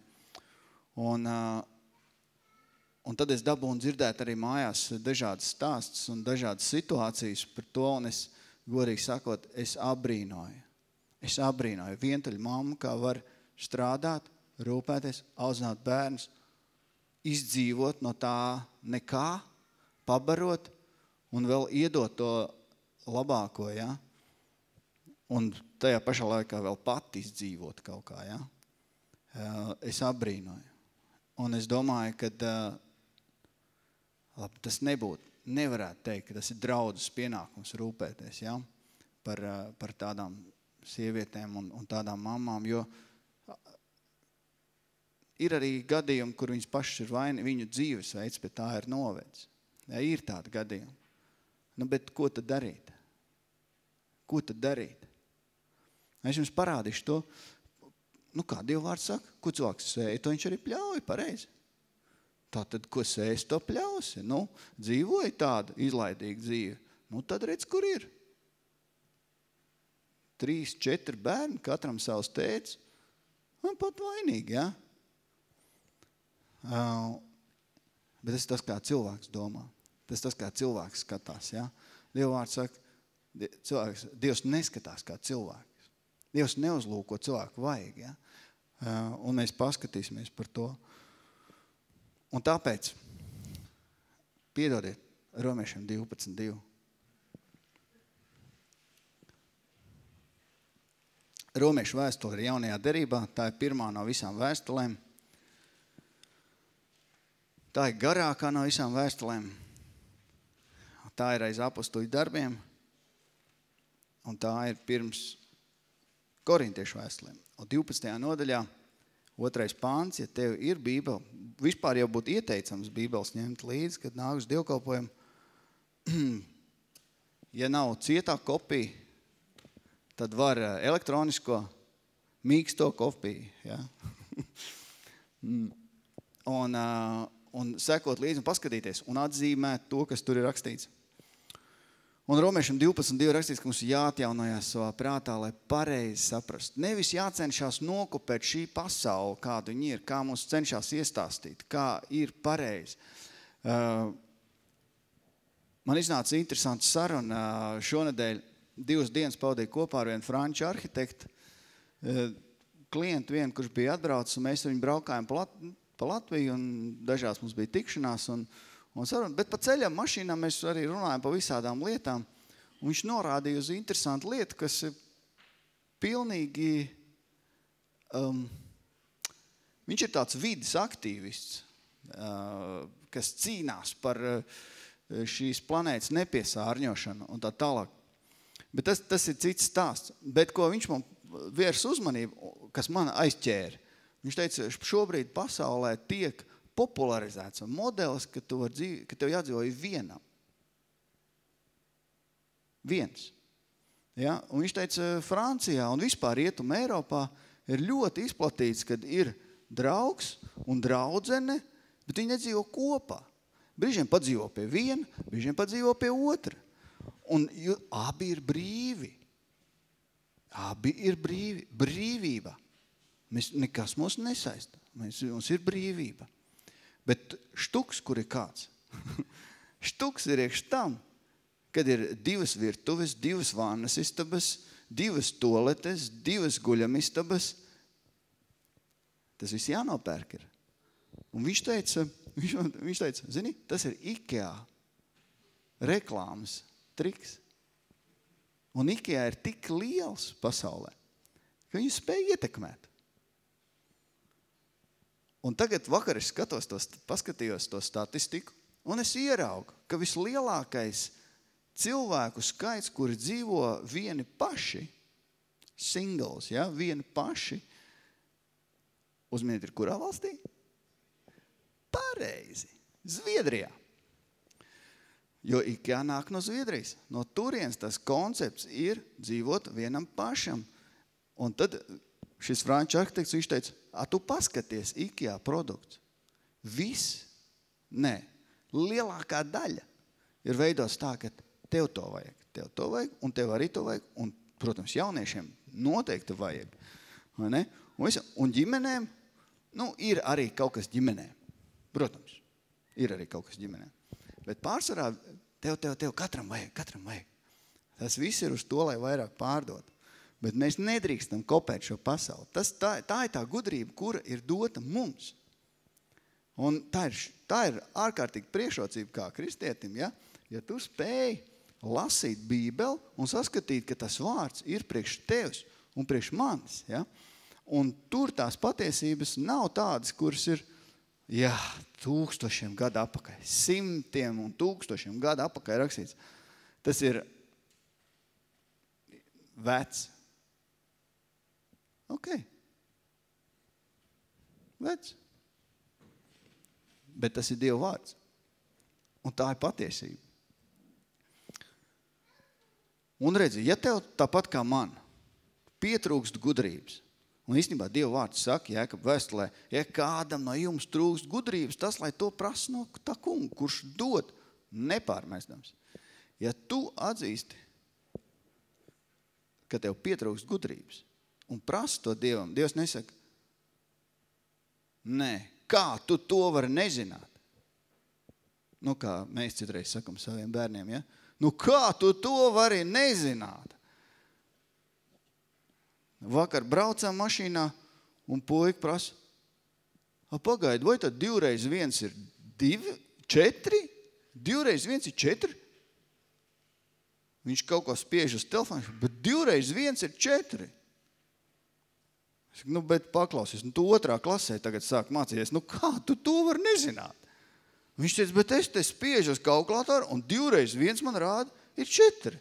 C: Un tad es dabūnu dzirdēt arī mājās dažādas stāstus un dažādas situācijas par to, un es, godīgi sakot, es abrīnoju vientuļu mammu, kā var strādāt, rūpēties, audzināt bērnus, izdzīvot no tā nekā, pabarot un vēl iedot to labāko, ja? Un tajā pašā laikā vēl pati izdzīvot kaut kā, ja? Es abrīnoju. Un es domāju, ka Labi, tas nevarētu teikt, ka tas ir draudzes pienākums rūpēties, ja? Par tādām sievietēm un tādām mamām, jo ir arī gadījumi, kur viņas pašas ir viņu dzīvesveids, bet tā ir novedis. Ja, ir tādi gadījumi. Nu, bet ko tad darīt? Ko tad darīt? Es jums parādīšu to, nu kā Dieva vārds saka, ko cilvēks sēja, to viņš arī pļauj pareizi. Tātad, ko sējas, to pļausi. Nu, dzīvoja tāda izlaidīga dzīve. Nu, tad redz, kur ir. 3, 4 bērni, katram savs tēts. Un pat vainīgi, ja? Bet tas ir tas, kā cilvēks domā. Tas ir tas, kā cilvēks skatās, ja? Dieva vārds saka, Dievs neskatās kā cilvēks. Dievs neuzlūko cilvēku vajag, ja? Un mēs paskatīsimies par to. Un tāpēc, piedodiet, Romiešiem 12:2. Romiešu vēstule ir jaunajā derībā, tā ir pirmā no visām vēstulēm. Tā ir garākā no visām vēstulēm. Tā ir aiz apostuļu darbiem, un tā ir pirms korintiešu vēstulēm. Un 12. nodaļā, 2. pāns, ja tev ir bībele, vispār jau būtu ieteicams bībeles ņemt līdzi, kad nāk uz dievkalpojumu. Ja nav cietā kopija, tad var elektronisko mīksto kopiju. Ja? un sekot līdzi un paskatīties un atzīmēt to, kas tur ir rakstīts. Un Romiešiem 12:2 rakstīts, ka mums jāatjaunojās savā prātā, lai pareizi saprast. Nevis jācenšās nokopēt šī pasaule, kāda viņa ir, kā mums cenšās iestāstīt, kā ir pareizi. Man iznāca interesanta saruna šonedēļ. 2 dienas pavadīju kopā ar vienu franču arhitektu, klientu vienu, kurš bija atbraucis, un mēs ar viņu braukājām pa Latviju, un dažās mums bija tikšanās, un saruna. Bet pa ceļam mašīnā mēs arī runājam pa visādām lietām, un viņš norādīja uz interesantu lietu, kas ir pilnīgi, viņš ir tāds vides aktīvists, kas cīnās par šīs planētas nepiesārņošanu un tā tālāk. Bet tas ir cits stāsts. Bet ko viņš man vērs uzmanību, kas man aizķēra, viņš teica, šobrīd pasaulē tiek popularizēts modelis, ka tev jādzīvo vienam. Viens. Ja? Un viņš teica, Francijā un vispār Rietumē Eiropā ir ļoti izplatīts, kad ir draugs un draudzene, bet viņi nedzīvo kopā. Brīžiem padzīvo pie viena, brīžiem padzīvo pie otra. Un abi ir brīvi. Abi ir brīvi. Brīvība. Nekas mūs nesaista. Mums ir brīvība. Bet štuks, kur ir kāds? Štuks ir iekš tam, kad ir 2 virtuves, 2 vannas istabas, 2 toaletes, 2 guļamistabas. Tas viss jānopērk ir. Un viņš teica, zini, tas ir IKEA reklāmas triks. Un IKEA ir tik liels pasaulē, ka viņi spēj ietekmēt. Un tagad vakar es paskatījos to statistiku, un es ieraugu, ka vislielākais cilvēku skaits, kuri dzīvo vieni paši, singles, ja, vieni paši, uzminiet ir kurā valstī? Pareizi, Zviedrijā. Jo IKEA nāk no Zviedrijas. No turienes tas koncepts ir dzīvot vienam pašam. Un tad šis franču arhitekts, viņš teica, tu paskaties IKEA produkts. Viss? Nē. Lielākā daļa ir veidos tā, ka tev to vajag, un tev arī to vajag, un, protams, jauniešiem noteikti vajag. Vai ne? Un ģimenēm, ir arī kaut kas ģimenēm. Protams, ir arī kaut kas ģimenēm. Bet pārsvarā tev katram vajag. Tas viss ir uz to, lai vairāk pārdot. Bet mēs nedrīkstam kopēt šo pasauli. Tā ir tā gudrība, kura ir dota mums. Un tā ir ārkārtīgi priekšrocība kā kristietim, ja tu spēj lasīt Bībeli un saskatīt, ka tas vārds ir priekš tevis un priekš manis. Ja? Un tur tās patiesības nav tādas, kuras ir Jā, tūkstošiem gadu apakaļ. Simtiem un tūkstošiem gadu apakaļ rakstīts. Tas ir vecs. Ok. Vecs. Bet tas ir Dieva vārds. Un tā ir patiesība. Un redzi, ja tev tāpat kā man pietrūkst gudrības, un īstenībā Dieva vārds saka, Jēkaba vēstulē, ja kādam no jums trūkst gudrības, tas, lai to prasa no tā kunga, kurš dod nepārmestams. Ja tu atzīsti, ka tev pietrūkst gudrības, un prasa to Dievam, Dievs nesaka, nē, kā tu to vari nezināt? Nu, kā mēs citreiz sakam saviem bērniem, ja? Nu, kā tu to vari nezināt? Vakar braucām mašīnā, un puika prasa, pagaidi, vai tad 2 reiz 1 ir 2, 4? 2 reiz 1 ir 4? Viņš kaut ko spiež uz telefonu, bet 2 reiz 1 ir 4. Es saku, bet paklausies, tu 2. klasē tagad sāk mācīties, kā tu to vari nezināt? Viņš teica, bet es te spiežu uz kalkulātoru, un 2 reiz 1 man rāda ir 4.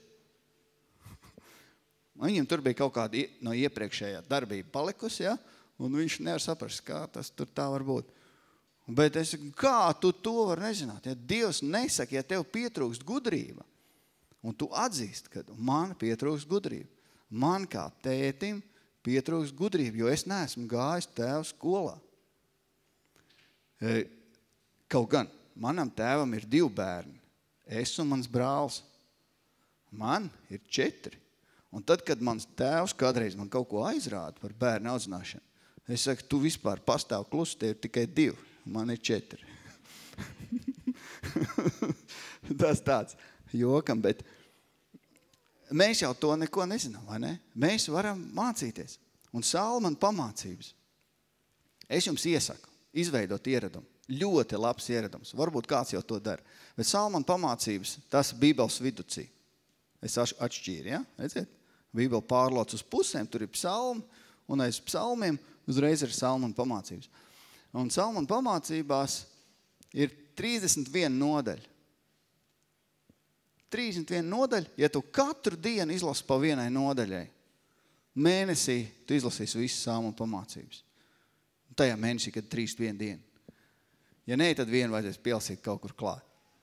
C: Viņam tur bija kaut kāda no iepriekšējā darbība palikusi, ja? Un viņš nevar saprast, kā tas tur tā var būt. Bet es saku, kā tu to var nezināt? Ja Dievs nesaka, ja tev pietrūkst gudrība, un tu atzīst, ka man pietrūkst gudrība. Man kā tētim pietrūkst gudrība, jo es neesmu gājis tēvu skolā. Kaut gan, manam tēvam ir 2 bērni. Es un mans brālis. Man ir 4. Un tad, kad mans tēvs kādreiz man kaut ko aizrāda par bērnu audzināšanu, es saku, tu vispār pastāv klusi, tev ir tikai 2. Man ir 4. Tas tāds jokam, bet mēs jau to neko nezinām, vai ne? Mēs varam mācīties. Un Salmana pamācības. Es jums iesaku izveidot ieradumu. Ļoti labs ieradums. Varbūt kāds jau to dara. Bet Salmana pamācības, tas Bībeles viducī. Es atšķīru, ja? Redziet? Bībele pārloc uz pusēm, tur ir psalmi, un aiz psalmiem uzreiz ir Salmana pamācības. Un Salmana pamācībās ir 31 nodaļa. 31 nodaļa, ja tu katru dienu izlasi pa vienai nodaļai, mēnesī tu izlasīsi visas Salmana pamācības. Tajā mēnesī, kad 31 dienu. Ja nē, tad vienu vajadzēs pielsīt kaut kur klāt.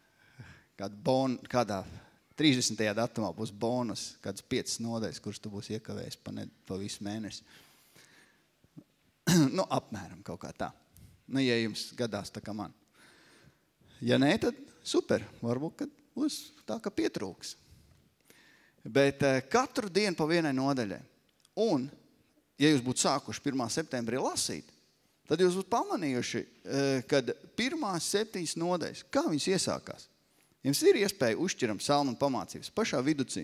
C: Kādā 30. datumā būs bonus, kādas 5 nodaļas, kuras tu būsi iekavējis pa visu mēnesi. Apmēram kaut kā tā. Ja jums gadās tā kā man. Ja nē, tad super. Varbūt, kad būs tā, ka pietrūks. Bet katru dienu pa vienai nodaļai. Un, ja jūs būtu sākuši 1. septembrī lasīt, tad jūs būtu pamanījuši, kad 1. 7 nodaļas, kā viņas iesākās. Jums ir iespēja uzšķiram Salmana pamācības pašā viducī.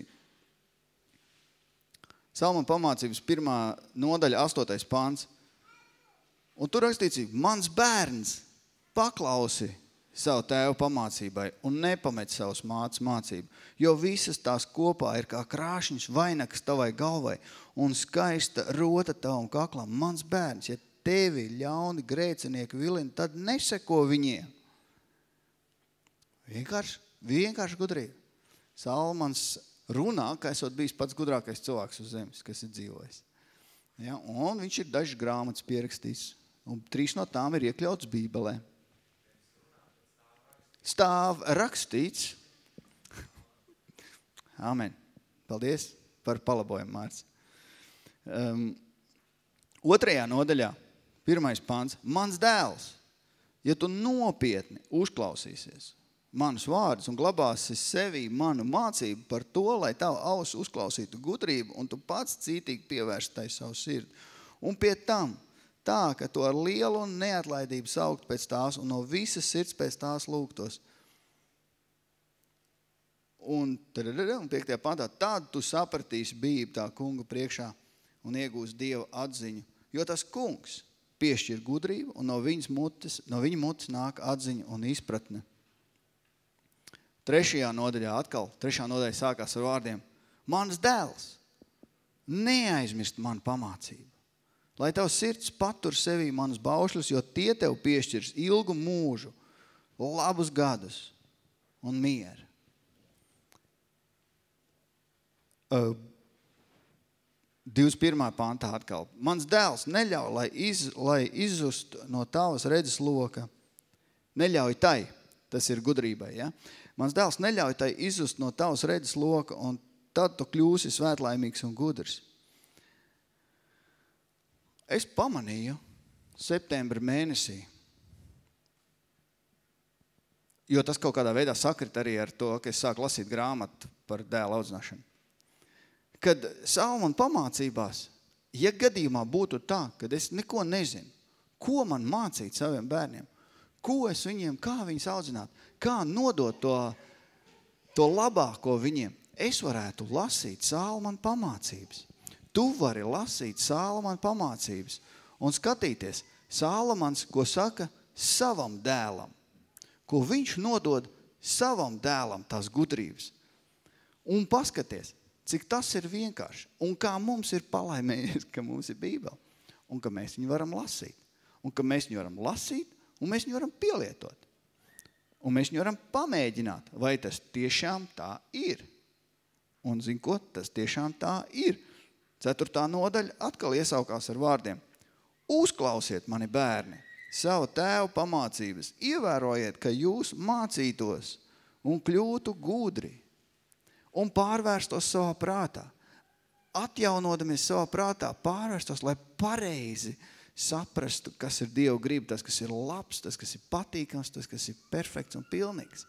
C: Salmana pamācības 1. nodaļa, 8. pāns. Un tur rakstīts, mans bērns paklausi savu tēvu pamācībai un nepamet savus mātes mācību, jo visas tās kopā ir kā krāšņš vainags tavai galvai un skaista rota tavam kaklam. Mans bērns, ja tevi ļauni grēcinieki vilina, tad neseko viņiem. Vienkārši gudrība. Salmans runā, ka esot bijis pats gudrākais cilvēks uz zemes, kas ir dzīvojis. Ja, un viņš ir dažas grāmatas pierakstījis, un 3 no tām ir iekļauts Bībelē. Stāv rakstīts. Amen. Paldies par palabojumu, Mārcis. 2. nodaļā, 1. pāns. Mans dēls, ja tu nopietni uzklausīsies manus vārdus un glabāsi sevī manu mācību par to, lai tavu auss uzklausītu gudrību un tu pats cītīgi pievērst tai savu sirdi. Un pie tam tā, ka tu ar lielu un neatlaidību saukt pēc tās un no visas sirds pēc tās lūgtos. Un 5. pantā, tad tu sapratīsi bību tā kunga priekšā un iegūsi Dieva atziņu, jo tas kungs piešķir gudrību un no viņa mutes nāk atziņa un izpratne. 3. nodaļā atkal, 3. nodaļa sākās ar vārdiem. Mans dēls, neaizmirst manu pamācību, Lai tavs sirds patur sevī manus baušļus, jo tie tev piešķirs ilgu mūžu, labus gadus un mieru. 21. pantā atkal. Mans dēls neļauj, lai izzust no tavas redzes loka. Neļauj tai, tas ir gudrībai, ja? Mans dēls neļauj tai izzust no tavas redzes loka, un tad tu kļūsi svētlaimīgs un gudrs. Es pamanīju septembra mēnesī, jo tas kaut kādā veidā sakrit arī ar to, ka es sāku lasīt grāmatu par dēla audzināšanu. Kad Salmona pamācībās, ja gadījumā būtu tā, kad es neko nezinu, ko man mācīt saviem bērniem, ko es viņiem, kā viņus audzināt, kā nodot to labāko viņiem, es varētu lasīt Salmona pamācības. Tu vari lasīt Salmona pamācības un skatīties Salmons, ko saka savam dēlam, ko viņš nodod savam dēlam tās gudrības. Un paskaties, cik tas ir vienkārši un kā mums ir palaimējies, ka mums ir Bībele un ka mēs viņu varam lasīt. Un ka mēs viņu varam lasīt un mēs viņu varam pielietot. Un mēs viņu varam pamēģināt, vai tas tiešām tā ir. Un zin ko, tas tiešām tā ir. 4. nodaļa atkal iesaukās ar vārdiem. Uzklausiet, mani bērni, savu tēvu pamācības, ievērojiet, ka jūs mācītos un kļūtu gudri un pārvērstos savā prātā. Atjaunodamies savā prātā, pārvērstos, lai pareizi saprastu, kas ir Dieva griba, tas, kas ir labs, tas, kas ir patīkams, tas, kas ir perfekts un pilnīgs.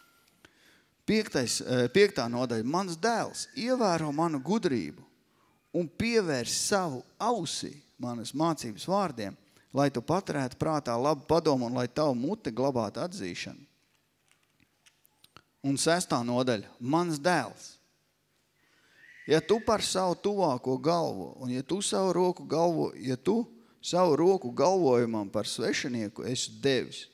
C: 5. nodaļa. Mans dēls ievēro manu gudrību un pievērs savu ausī manas mācības vārdiem, lai tu paturētu prātā labu padomu un lai tavu mute glabātu atzīšanu. Un 6. nodaļa. Mans dēls. Ja tu par savu tuvāko galvu un ja tu savu roku galvojumam par svešinieku esi devis.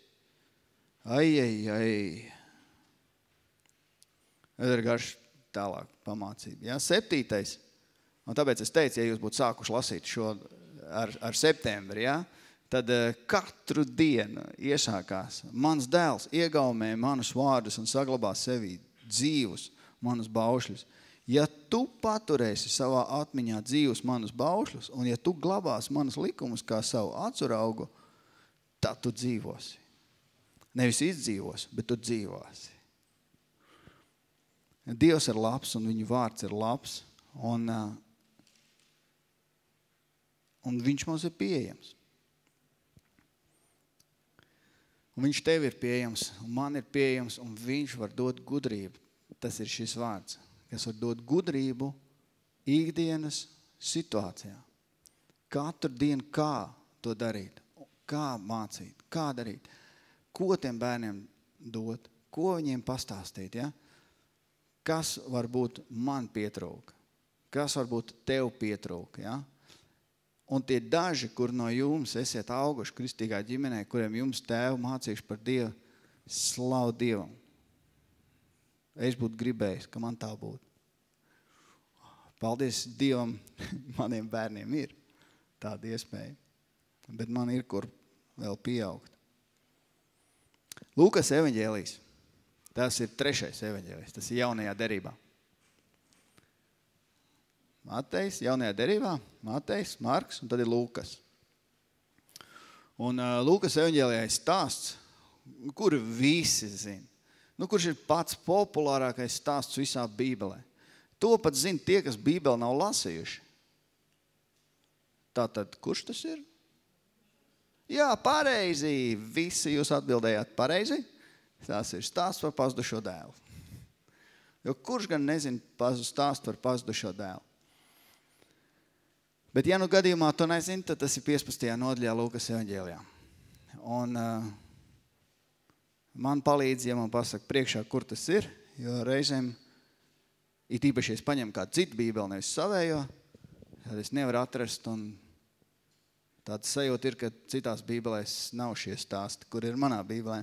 C: Tas ir garš tālāk pamācība. Ja? 7. Un tāpēc es teicu, ja jūs būtu sākuši lasīt šo ar septembri, ja? Tad katru dienu iesākās. Mans dēls iegaumē manus vārdus un saglabā sevī dzīvus manus baušļus. Ja tu paturēsi savā atmiņā dzīvus manus baušļus, un ja tu glabās manus likumus kā savu acuraugu, tad tu dzīvosi. Nevis izdzīvosi, bet tu dzīvosi. Dievs ir labs, un viņu vārds ir labs, un viņš mums ir pieejams. Un viņš tev ir pieejams, un man ir pieejams, un viņš var dot gudrību. Tas ir šis vārds, kas var dot gudrību ikdienas situācijā. Katru dienu kā to darīt, kā mācīt, kā darīt, ko tiem bērniem dot, ko viņiem pastāstīt, ja? Kas varbūt man pietrūka, kas varbūt tev pietrūka, ja? Un tie daži, kur no jums esiet auguši kristīgā ģimenē, kuriem jums tēvu mācījuši par Dievu, slavu Dievam. Es būtu gribējis, ka man tā būtu. Paldies Dievam, maniem bērniem ir tāda iespēja, bet man ir kur vēl pieaugt. Lūkas evaņģēlijs, tas ir 3. evaņģēlijs, tas ir jaunajā derībā. Matejs, jaunajā derībā, Matejs, Marks un tad ir Lūkas. Un Lūkas evaņģēlijā ir stāsts, kuru visi zina. Kurš ir pats populārākais stāsts visā Bībelē. To pat zina tie, kas Bībeli nav lasījuši. Tātad, kurš tas ir? Jā, pareizi. Visi jūs atbildējāt pareizi. Tas ir stāsts par pazudušo dēlu. Jo kurš gan nezina stāstu par pazudušo dēlu? Bet ja nu gadījumā to nezinu, tad tas ir 15. nodaļā Lūkas evaņģēlijā. Un man palīdz, ja man pasaka priekšā, kur tas ir, jo reizēm, it īpaši es paņemu kādu citu bībeli, nevis savējo, tad es nevaru atrast, un tāds sajūta ir, ka citās bībelēs nav šie stāsti, kur ir manā bībelē.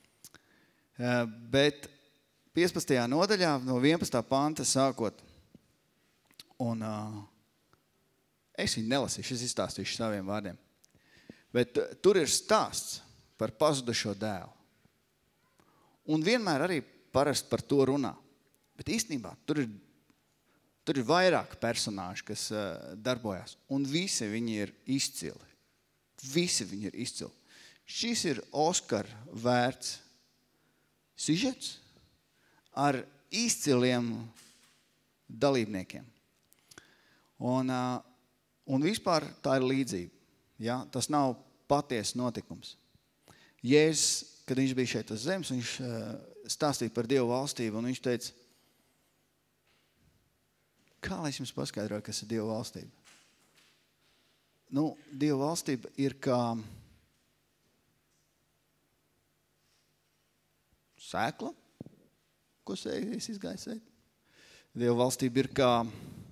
C: Bet 15. nodaļā, no 11. panta sākot, un Es viņu nelasīšu, es izstāstīšu saviem vārdiem. Bet tur ir stāsts par pazudušo dēlu. Un vienmēr arī parasti par to runā. Bet īstenībā tur ir vairāk personāži, kas darbojas. Un visi viņi ir izcili. Visi viņi ir izcili. Šis ir Oskar vērts sižets ar izciliem dalībniekiem. Un vispār tā ir līdzība. Ja? Tas nav patiesas notikums. Jēzus, kad viņš bija šeit uz zemes, viņš stāstīja par Dievu valstību, un viņš teica, kā lai es jums paskaidroju, kas ir Dievu valstība? Dievu valstība ir kā sēkla, ko es izgāju sēt. Dievu valstība ir kā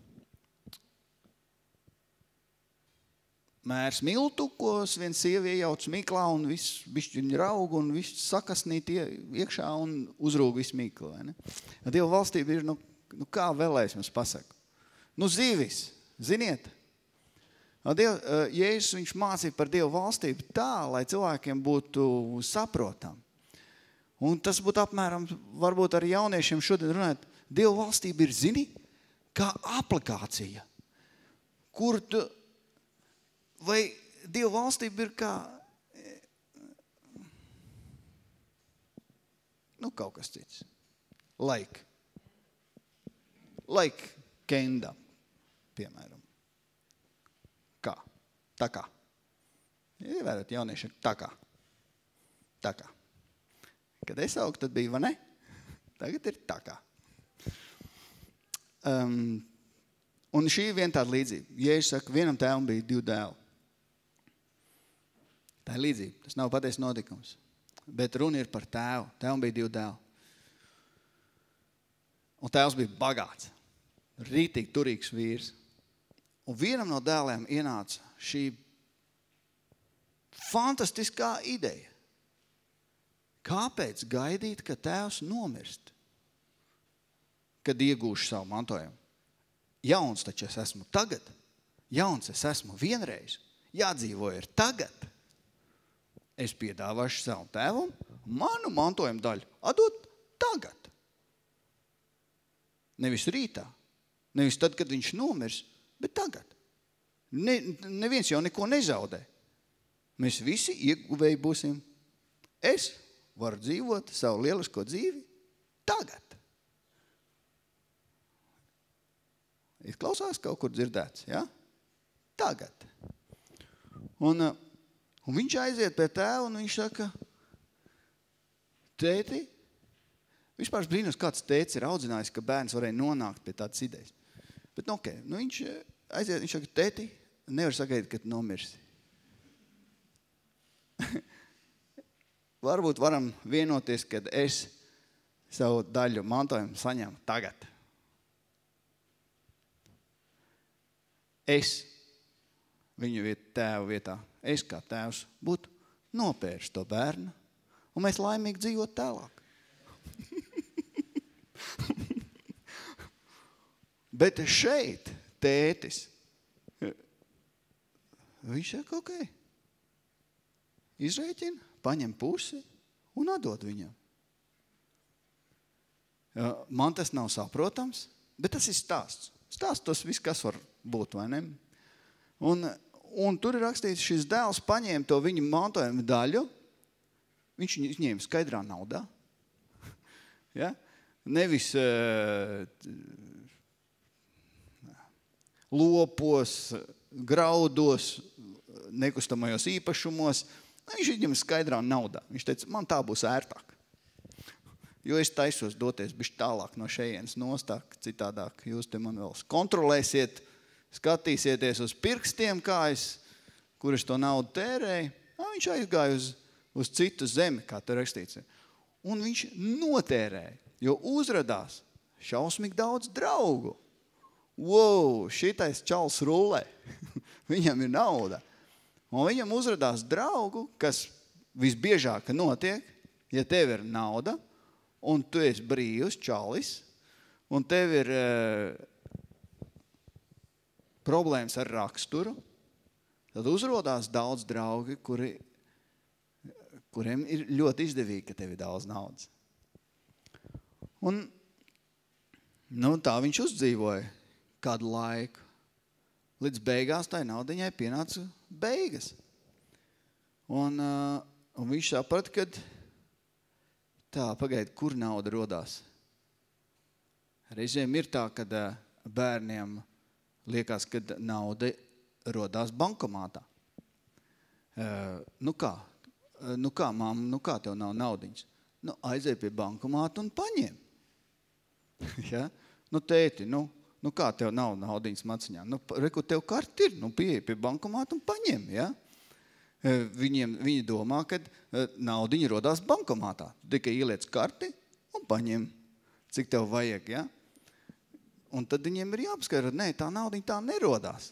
C: mērs miltu, ko viens sievi iejauc miklā un viss bišķiņ raug un viss sakasnīt iekšā un uzrūg visu miklu. Dievu valstība ir, kā vēlēs jums pasaku? Zivis, ziniet? Jēzus viņš mācīja par Dievu valstību tā, lai cilvēkiem būtu saprotam. Un tas būtu apmēram, varbūt ar jauniešiem šodien runāt, Dievu valstība ir, zini, kā aplikācija, kur tu vai Dievu valstība ir kā kaut kas cits. Like kenda, piemēram. Kā? Tā kā. Ievērot jaunieši, tā kā. Kad es augu, tad bija, vai ne? Tagad ir tā kā. Un šī ir viena tāda līdzība. Jēzus saka, vienam tēvam bija 2 dēli. Tā ir līdzība. Tas nav patiesa notikums. Bet runa ir par tēvu. Tēvam bija 2 dēli. Un tēvs bija bagāts. Rītīgi turīgs vīrs. Un vienam no dēliem ienāca šī fantastiskā ideja. Kāpēc gaidīt, ka tēvs nomirst, kad iegūšu savu mantojumu? Jauns taču es esmu tagad. Jauns es esmu vienreiz. Jādzīvo ir tagad. Es piedāvāšu savu tēvam manu mantojumu daļu atdot tagad. Nevis rītā. Nevis tad, kad viņš nomirs, bet tagad. Neviens jau neko nezaudē. Mēs visi ieguvēji būsim. Es varu dzīvot savu lielisko dzīvi tagad. Izklausās kaut kur dzirdēts, ja? Tagad. Un viņš aiziet pie tēva un viņš saka, tēti, vispār brīnums, kāds tētis ir audzinājis, ka bērns varēja nonākt pie tādas idejas. Bet viņš aiziet, viņš saka, tēti, nevar sagaidīt, ka tu nomirsi. Varbūt varam vienoties, kad es savu daļu mantojumu saņemu tagad. Es viņu tēvu vietā, es kā tēvs būtu nopērš to bērnu, un mēs laimīgi dzīvot tālāk. Bet šeit tētis, viņš saka, ok, izrēķina, paņem pusi un atdod viņam. Man tas nav saprotams, bet tas ir stāsts. Stāsts tas viss, kas var būt, vai ne? Un tur ir rakstīts, šis dēls paņēma to viņa mantojuma daļu, viņš ņēma skaidrā naudā, ja? Nevis lopos, graudos, nekustamajos īpašumos, viņš viņam skaidrā naudā. Viņš teica, man tā būs ērtāk. Jo es taisos doties bišķi tālāk no šejienes nostāk, citādāk. Jūs te man vēl kontrolēsiet, skatīsieties uz pirkstiem, kur es to naudu tērēju. Viņš aizgāja uz citu zemi, kā te rakstīts. Un viņš notērēja, jo uzradās šausmīgi daudz draugu. Wow, šitais čals rullē. Viņam ir nauda. Un viņam uzradās draugu, kas visbiežāk notiek, ja tev ir nauda, un tu esi brīvs čalis, un tev ir problēmas ar raksturu, tad uzrodās daudz draugi, kuriem ir ļoti izdevīgi, ka tev ir daudz naudas. Un tā viņš uzdzīvoja kādu laiku. Līdz beigās tai naudiņai pienāca beigas. Un viņš saprata, ka pagaid, kur nauda rodās. Reizēm ir tā, kad bērniem liekas, ka nauda rodās bankomātā. Nu kā, mamma, kā tev nav naudiņas? Aizēj pie bankomāta un paņem. Ja? Tēti, kā tev nav naudiņas maciņā? Reku, tev karti ir, pieeja pie bankomāta un paņem, ja? Viņi domā, ka naudiņa rodās bankomātā. Tikai ieliec karti un paņem, cik tev vajag, ja? Un tad viņiem ir jāpaskatīt, tā naudiņa tā nerodās.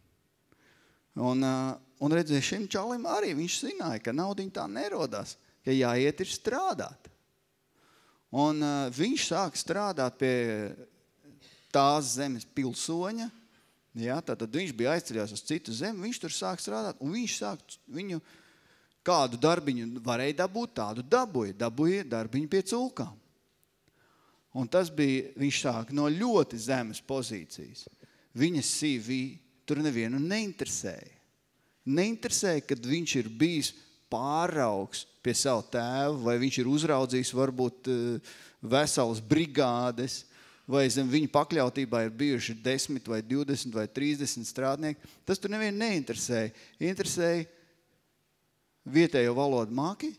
C: Un redzēja, šim čalim arī viņš zināja, ka naudiņa tā nerodās, ka jāiet ir strādāt. Un viņš sāk strādāt pie tās zemes pilsoņa, ja, tad viņš bija aizceļās uz citu zemi, viņš tur sāk strādāt, un viņš sāk viņu, kādu darbiņu varēja dabūt, tādu dabūja darbiņu pie cūkām. Un tas bija, viņš sāk no ļoti zemes pozīcijas. Viņa CV tur nevienu neinteresēja. Neinteresēja, kad viņš ir bijis pāraugs pie savu tēvu, vai viņš ir uzraudzījis varbūt veselas brigādes, vai zem viņa pakļautībā ir bijuši 10 vai 20 vai 30 strādnieki. Tas tur nevienu neinteresēja. Interesēja vietējo valodu māki.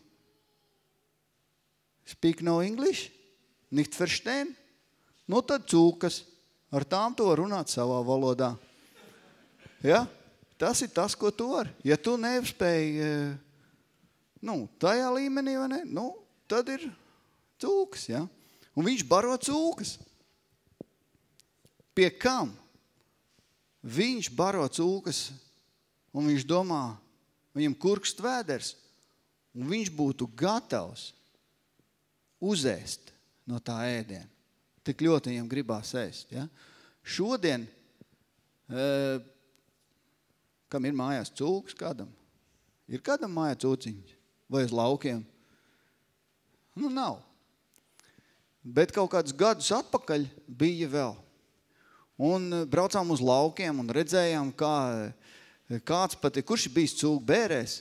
C: Speak no English. Nicht verstehen. Tad cūkas. Ar tām to runāt savā valodā. Ja? Tas ir tas, ko tu var. Ja tu nespēji tajā līmenī, vai ne? Tad ir cūkas, ja? Un viņš baro cūkas. Pie kam? Viņš baro cūkas, un viņš domā, viņam kurkst vēders, un viņš būtu gatavs uzēst no tā ēdiena. Tik ļoti viņam gribās ēst, ja? Šodien, kam ir mājās cūkas kādam? Ir kādam mājā cūciņš? Vai uz laukiem? Nav. Bet kaut kādus gadus atpakaļ bija vēl. Un braucām uz laukiem un redzējām, kāds pat ir, kurš ir bijis cūku bērēs?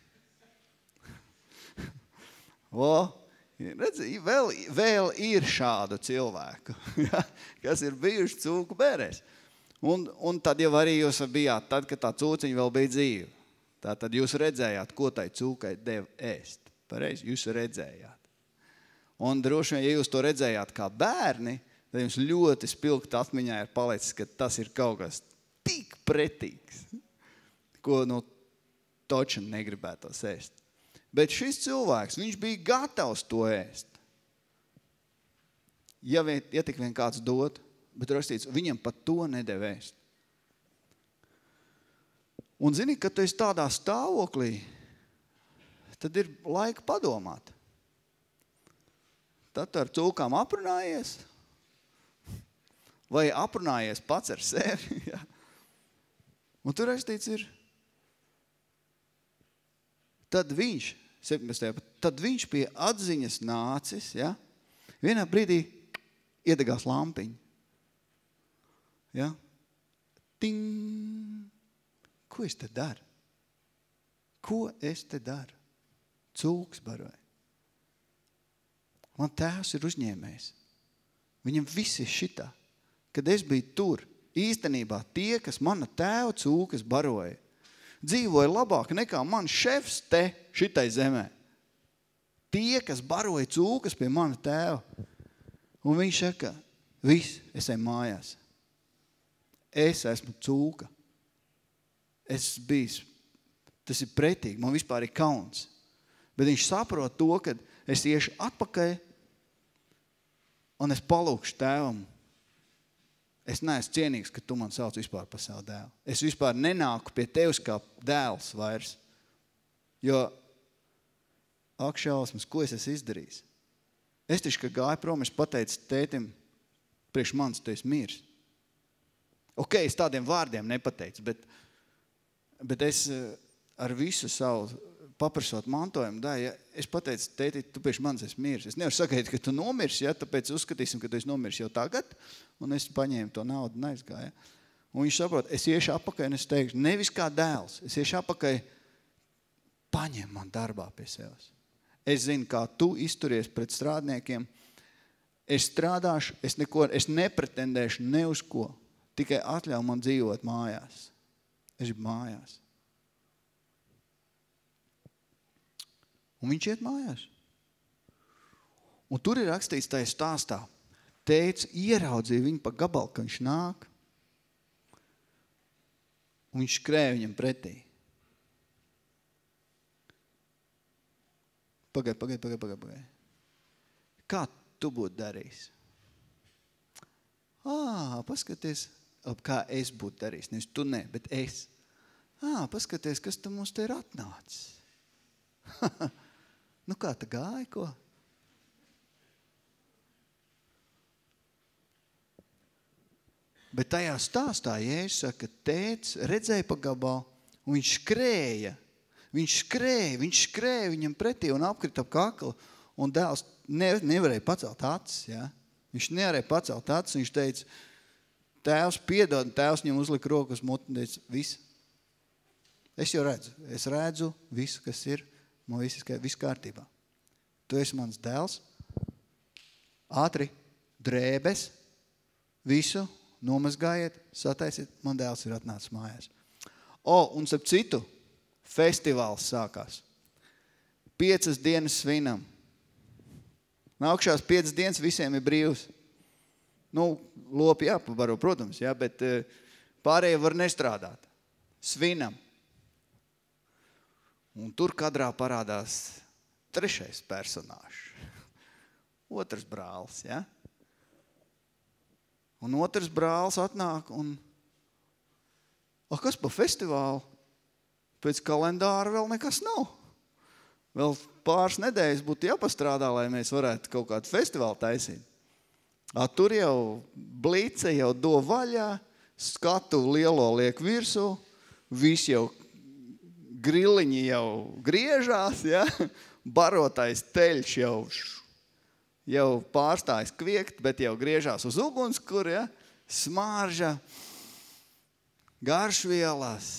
C: Vēl ir šādu cilvēku, ja, kas ir bijuši cūku bērēs. Un tad jau arī jūs bijāt, tad, kad tā cūciņa vēl bija dzīva. Tad jūs redzējāt, ko tai cūkai deva ēst. Pareizi, jūs redzējāt. Un droši vien, ja jūs to redzējāt kā bērni, tad jums ļoti spilgt atmiņā ir palicis, ka tas ir kaut kas tik pretīgs, ko toča negribētos ēst. Bet šis cilvēks, viņš bija gatavs to ēst. Ja tik vien kāds dod, bet rakstīts, viņam pat to nedeva ēst. Un zini, kad tu esi tādā stāvoklī, tad ir laika padomāt. Tad ar cūkām aprunājies, vai aprunājies pats ar sevi. Ja? Un tur rakstīts ir, tad viņš, 17. Tad viņš pie atziņas nācis, ja? Vienā brīdī iedegās lampiņa. Ja? Ting! Ko es te daru? Ko es te daru? Cūks baroja. Man tēvs ir uzņēmējs. Viņam viss ir šitā. Kad es biju tur, īstenībā tie, kas mana tēva cūkas baroja, dzīvoja labāk nekā man šefs te šitai zemē. Tie, kas baroja cūkas pie mana tēva. Un viņš saka, viss, es eju mājās. Es esmu cūka. Es biju, tas ir pretīgi, man vispār ir kauns. Bet viņš saprot to, ka es iešu atpakaļ un es palūkšu tēvam. Es neesmu cienīgs, ka tu man sauc vispār par savu dēlu. Es vispār nenāku pie tevis kā dēls vairs. Jo, šausmas, ko es esmu izdarījis? Es taču, ka gāju prom, es pateicu tētim, priekš manis tu esi mirs. Ok, es tādiem vārdiem nepateicu, bet es ar visu savu paprasot mantojumu daļu, ja, es pateicu, tēti, tu pēc manis esi miris. Es nevaru sagaidīt, ka tu nomirsi, ja, tāpēc uzskatīsim, ka tu esi nomiris jau tagad, un es paņēmu to naudu un aizgāju. Un viņš saprot, es iešu apakai, un es teikšu, nevis kā dēls, es iešu apakai, paņem man darbā pie sevis. Es zinu, kā tu izturies pret strādniekiem, es strādāšu, es nepretendēšu ne uz ko, tikai atļauj man dzīvot mājās. Es gribu mājās. Un viņš iet mājās. Un tur ir rakstīts tajā stāstā. Tēvs ieraudzīja viņu pa gabalu, ka viņš nāk. Un viņš skrēja viņam pretī. Pagai. Kā tu būtu darījis? Paskaties, kā es būtu darījis. Nevis tu ne, bet es. Paskaties, kas tu mums te ir atnācis. Nu kā ta gāja, ko? Bet tajā stāstā Jēzus saka, ka tēts redzēja pa gabalu, un viņš skrēja viņam pretī un apkrita ap kaklu, un dēls nevarēja pacelt acis, ja? Viņš nevarēja pacelt acis, viņš teica, tēvs piedod, tēvs viņam uzlika roku uz muti un teica, viss. Es jau redzu visu, kas ir, man viss kārtībā. Tu esi mans dēls, ātri, drēbes, visu, nomazgājiet, sataisiet, man dēls ir atnācis mājās. Un starp citu, festivāls sākās. 5 dienas svinam. Nākšās 5 dienas visiem ir brīvs. Nu, lopi jāpabaro, protams, jā, bet pārējie var nestrādāt. Svinam. Un tur kadrā parādās 3. personāžs. 2. brālis, ja? Un 2. brālis atnāk un... kas pa festivālu? Pēc kalendāra vēl nekas nav. Vēl pāris nedēļas būtu jāpastrādā, lai mēs varētu kaut kādu festivālu taisīt. Tur jau blice jau do vaļā, skatu lielo liek virsū, viss jau griliņi jau griežās, ja? Barotais teļš jau pārstājas kviekt, bet jau griežās uz ugunskur, ja? Smārža, garšvielas,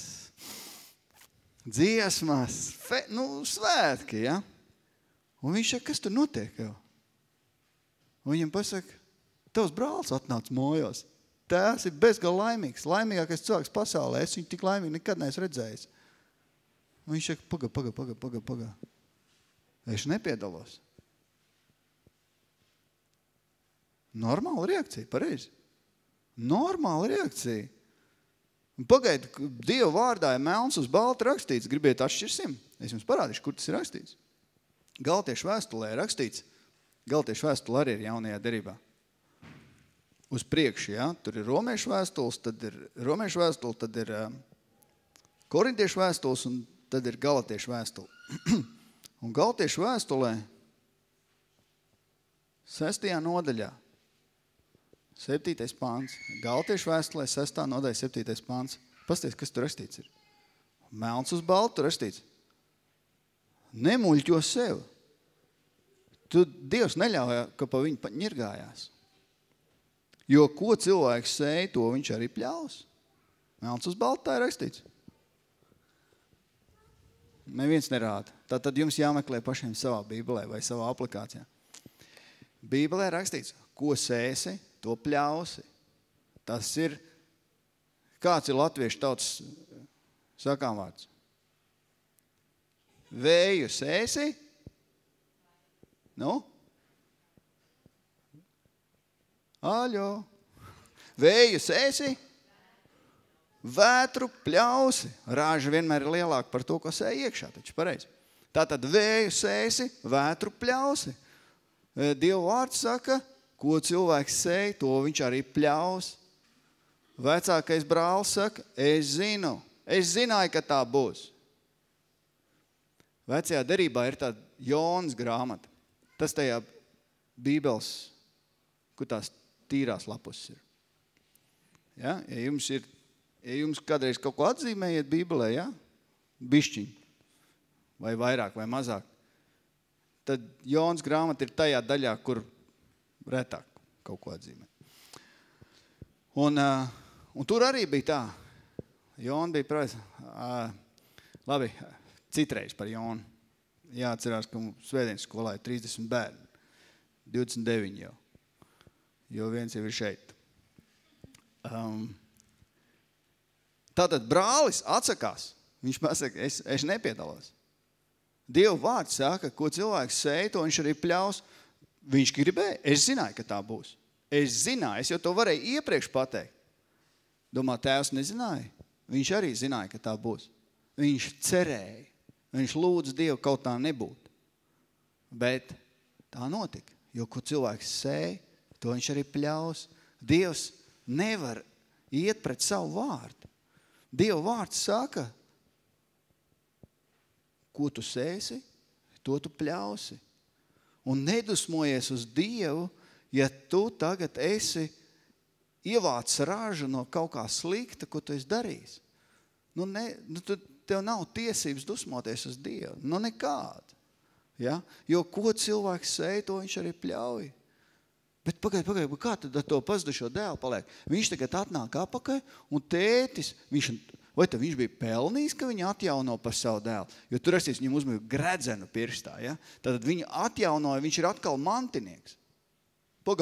C: dziesmas, svētki, ja? Un viņš saka, kas tur notiek jau? Un viņam pasaka, tavs brālis atnāc mājās. Tēvs ir bezgalīgi laimīgs, laimīgākais cilvēks pasaulē. Es viņu tik laimīgi nekad neesmu redzējis. Un viņš saka, paga. Es nepiedalos. Normāla reakcija, pareizi. Normāla reakcija. Un pagaidi, Dieva vārdā ir melns uz balta rakstīts. Gribiet atšķirsim? Es jums parādīšu, kur tas ir rakstīts. Galatiešu vēstulē ir rakstīts. Galatiešu vēstule arī ir jaunajā derībā. Uz priekšu, ja? Tur ir romiešu vēstules, tad ir korintiešu vēstules un tad ir galatiešu vēstule. Un galatiešu vēstulē 6. nodaļā 7. pāns. Galatiešu vēstulē 6. nodaļā 7. pāns. Pasties, kas tur rakstīts ir. Melns uz baltu rakstīts. Nemuļķo sev. Dievs neļauj, ka pa viņu ņirgājās. Jo ko cilvēks sēja, to viņš arī pļaus. Melns uz baltu tā ir rakstīts. Neviens nerāda. Tātad jums jāmeklē pašiem savā bībelē vai savā aplikācijā. Bībelē rakstīts, ko sēsi, to pļausi. Tas ir, kāds ir latviešu tautas sakām vārds? Vēju sēsi? Nu? Aļo. Vēju sēsi? Vētru pļausi. Rāža vienmēr ir lielāka par to, ko sēja iekšā, taču pareizi. Tātad vēju sēsi, vētru pļausi. Dieva vārds saka, ko cilvēks sēja, to viņš arī pļaus. Vecākais brālis saka, es zināju, ka tā būs. Vecajā derībā ir tāda Jonas grāmata. Tas tajā Bībeles, kur tās tīrās lapus ir. Ja? Ja jums kādreiz kaut ko atzīmējiet Bībelē, ja? Bišķiņ, vai vairāk, vai mazāk, tad Jonas grāmata ir tajā daļā, kur retāk kaut ko atzīmē. Un tur arī bija tā. Jona bija prāvis. Labi, citreiz par Jonu. Jāatcerās, ka svētdienas skolā ir 30 bērni. 29 jau. Jo viens jau ir šeit. Tātad brālis atsakās. Viņš pasaka, es nepiedalos. Dieva vārds saka, ko cilvēks sēja, to viņš arī pļaus. Viņš gribēja. Es zināju, ka tā būs. Es zināju, es jau to varēju iepriekš pateikt. Domā, tēvs nezināja? Viņš arī zināja, ka tā būs. Viņš cerēja. Viņš lūdza Dievu kaut tā nebūt. Bet tā notika. Jo, ko cilvēks sēja, to viņš arī pļaus. Dievs nevar iet pret savu vārdu. Dieva vārds saka, ko tu sēsi, to tu pļausi. Un nedusmojies uz Dievu, ja tu tagad esi ievāc ražu no kaut kā slikta, ko tu esi darījis. Tev nav tiesības dusmoties uz Dievu. Nekāda. Ja? Jo ko cilvēks sēja, to viņš arī pļauj. Bet pagaid, kā tad ar to pazudušo dēlu paliek? Viņš tagad atnāk apakaļ un tētis, vai tad viņš bija pelnījis, ka viņu atjauno par savu dēlu? Jo tur es viņam uzmīju gredzenu pirkstā. Ja? Tad viņu atjaunoja, viņš ir atkal mantinieks. Paga.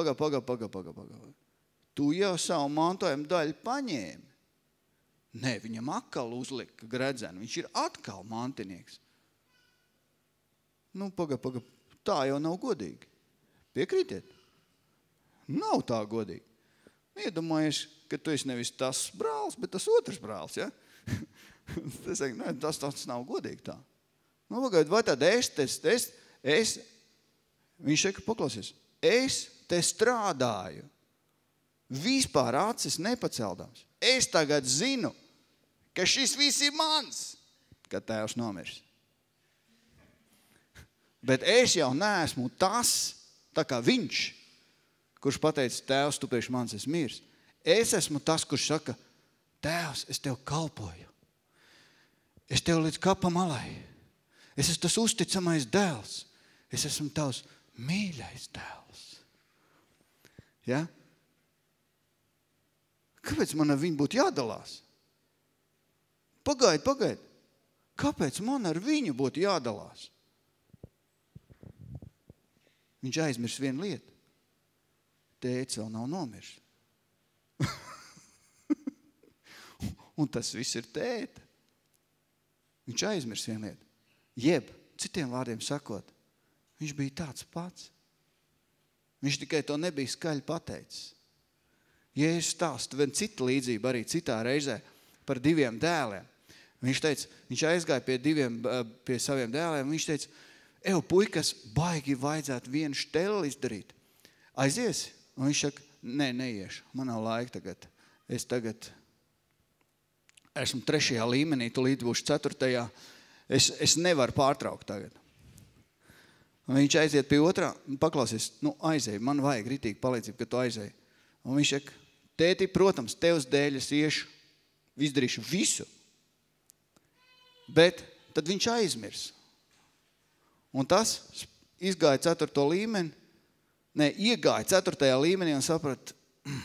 C: Tu jau savu mantojumu daļu paņēmi. Nē, viņam atkal uzlika gredzenu. Viņš ir atkal mantinieks. Paga. Tā jau nav godīgi. Piekrītiet? Nav tā godīgi. Iedomājies, ka tu esi nevis tas brālis, bet tas otrs brālis, ja? Es saku, nē, tas nav godīgi tā. Vai tad viņš saka, paklausies, es te strādāju, vispār acis nepaceldams. Es tagad zinu, ka šis viss ir mans, kad tēvs nomirs. Bet es jau neesmu tas, tā kā viņš, kurš pateica, tēvs, tu priekš manis esi mirs. Es esmu tas, kurš saka, tēvs, es tev kalpoju. Es tev līdz kapa malai. Es esmu tas uzticamais dēls. Es esmu tavs mīļais dēls. Ja? Kāpēc man ar viņu būtu jādalās? Pagaid. Kāpēc man ar viņu būtu jādalās? Viņš aizmirs vienu lietu. Tētis vēl nav nomirs. Un tas viss ir tēta. Viņš aizmirs vienu lietu. Jeb, citiem vārdiem sakot, viņš bija tāds pats. Viņš tikai to nebija skaļi pateicis. Ja es stāstu vien citu līdzību arī citā reizē par 2 dēliem. Viņš teica, viņš aizgāja pie saviem dēliem, viņš teica, puikas, baigi vajadzētu vienu šteli izdarīt. Aiziesi? Un viņš saka, neiešu, man nav laika tagad. Es tagad esmu 3. līmenī, tu līdz būšu 4. Es nevaru pārtraukt tagad. Un viņš aiziet pie otrā, paklausies, aizēj, man vajag ritīgi palīdzību, ka tu aizēj. Un viņš saka, tēti, protams, tevs dēļ es iešu, izdarīšu visu. Bet tad viņš aizmirs. Un tas izgāja 4. līmeni, iegāja 4. līmenī un saprat,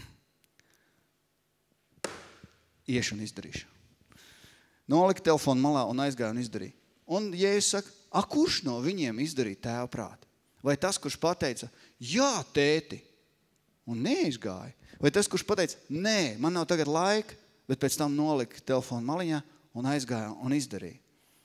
C: iešu un izdarīšu. Nolika telefonu malā un aizgāja un izdarīja. Un Jēzus saka, kurš no viņiem izdarīja tēva prātu? Vai tas, kurš pateica, jā, tēti, un neizgāja? Vai tas, kurš pateica, nē, man nav tagad laika, bet pēc tam nolika telefonu maliņā un aizgāja un izdarīja?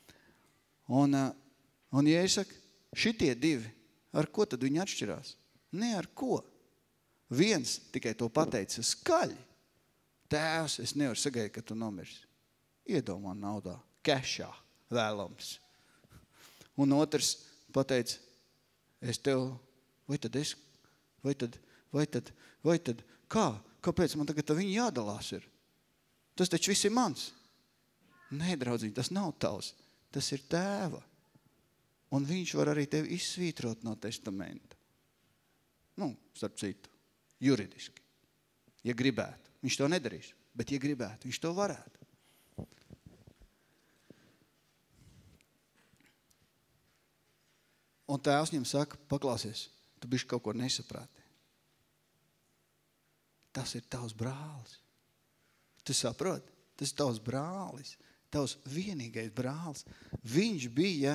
C: Un Jēzus saka, šitie 2, ar ko tad viņi atšķirās? Ne ar ko. Viens tikai to pateica skaļi. Tēvs, es nevaru sagaidīt, ka tu nomirsi. Iedomā naudā, kešā, vēlams. Un otrs pateica, kāpēc man tagad viņu jādalās ir? Tas taču viss ir mans. Nē, draudziņ, tas nav tavs, tas ir tēva. Un viņš var arī tevi izsvītrot no testamenta. Starp citu, juridiski, ja gribētu. viņš to nedarīs. Bet, ja gribētu, viņš to varētu. Un tēvs viņam saka, paklausies, tu bišķi kaut ko nesaprāti. Tas ir tavs brālis. Tu saproti? Tas ir tavs brālis. Tavs vienīgais brālis. Viņš bija,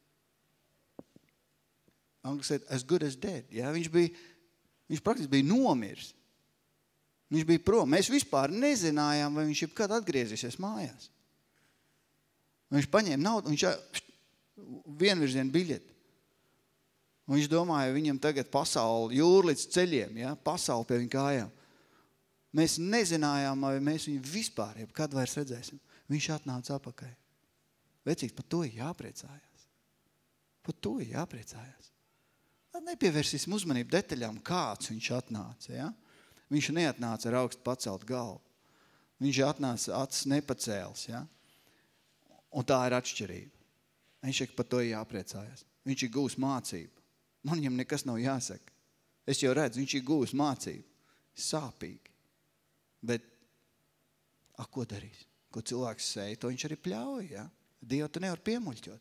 C: angļu saka, as good as dead. Ja? Viņš praktiski bija nomirs. Viņš bija prom. Mēs vispār nezinājām, vai viņš jebkad atgriezīsies mājās. Viņš paņēma naudu, viņš vienvirzienu biļeti. Un viņš domāja, viņam tagad pasauli jūr līdz ceļiem, ja? Pasauli pie viņa kājām. Mēs nezinājām, vai mēs viņu vispār jebkad vairs redzēsim. Viņš atnāca apakai. Vecīgs, par to ir jāpriecājās. Par to ir jāpriecājās. Nepievērsīsim uzmanību detaļām, kāds viņš atnāca, ja? Viņš neatnāca ar augstu pacelt galvu. Viņš atnāca acis nepacēls, ja? Un tā ir atšķirība. Viņš par to ir jāpriecājās. Viņš ir gūs mācību. Man viņam nekas nav jāsaka. Es jau redzu, viņš ir gūs mācību. Sāpīgi. Bet, ko darīs? Ko cilvēks sēja, to viņš arī pļauj, ja? Dievu tu nevar piemuļķot.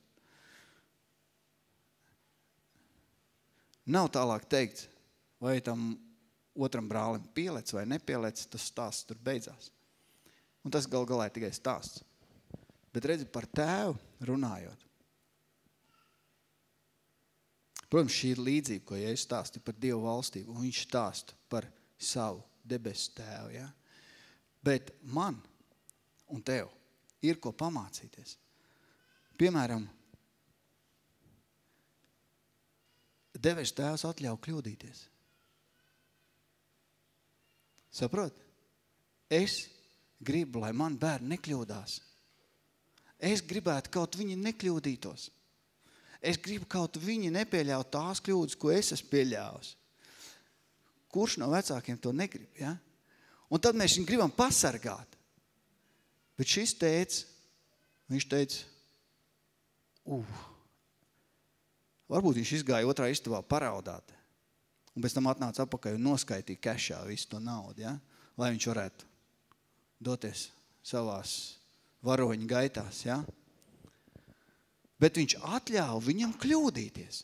C: Nav tālāk teikts, vai tam otram brālim pielec vai nepielec, tas stāsts tur beidzās. Un tas galā ir tikai stāsts. Bet redzi, par tēvu runājot. Protams, šī ir līdzība, ko Jēzus stāsta par Dievu valstību, un viņš stāsta par savu debesu tēvu, ja? Bet man un tev ir ko pamācīties. Piemēram, debesu tēvs atļauj kļūdīties. Saprot? Es gribu, lai man bērni nekļūdās. Es gribētu, kaut viņi nekļūdītos. Es gribu, kaut viņi nepieļaut tās kļūdas, ko es esmu pieļāvis. Kurš no vecākiem to negrib, ja? Un tad mēs viņu gribam pasargāt. Bet šis teica, viņš teica, varbūt viņš izgāja otrā istabā paraudāt. Un pēc tam atnāca apakai un noskaitīja kešā visu to naudu, ja? Lai viņš varētu doties savās varoņu gaitās, ja? Bet viņš atļāva viņam kļūdīties.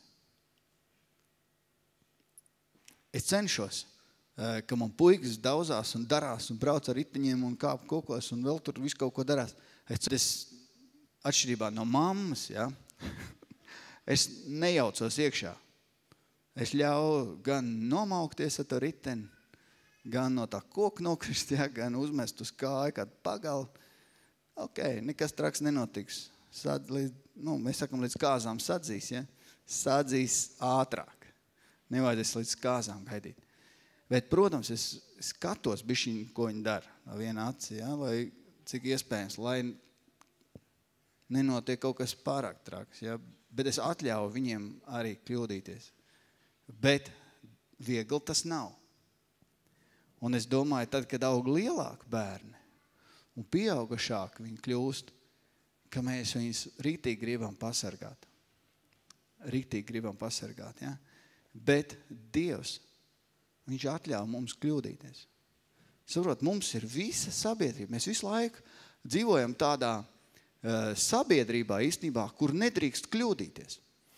C: Es cenšos, ka man puikas daudzās un darās un brauc ar riteņiem un kāp kokos un vēl tur visu kaut ko darās. Es atšķirībā no mammas, ja, es nejaucos iekšā. Es ļauju gan nomaukties ar to riteni, gan no tā koka nokrist, ja, gan uzmest uz kāju kādu pagalu. Ok, nekas traks nenotiks. Mēs sakam, līdz kāzām sadzīs, ja? Sadzīs ātrāk. Nevajadzēs līdz kāzām gaidīt. Bet, protams, es skatos bišķiņ, ko viņi dara no viena aci, ja? Lai cik iespējams, lai nenotiek kaut kas pārāk traks, ja? Bet es atļauju viņiem arī kļūdīties. Bet viegli tas nav. Un es domāju, tad, kad aug lielāki bērni un pieaugušāki viņi kļūst, ka mēs viņus rītīgi gribam pasargāt. Rītīgi gribam pasargāt, ja? Bet Dievs, viņš atļauj mums kļūdīties. Saprot, mums ir visa sabiedrība. Mēs visu laiku dzīvojam tādā sabiedrībā īstenībā, kur nedrīkst kļūdīties.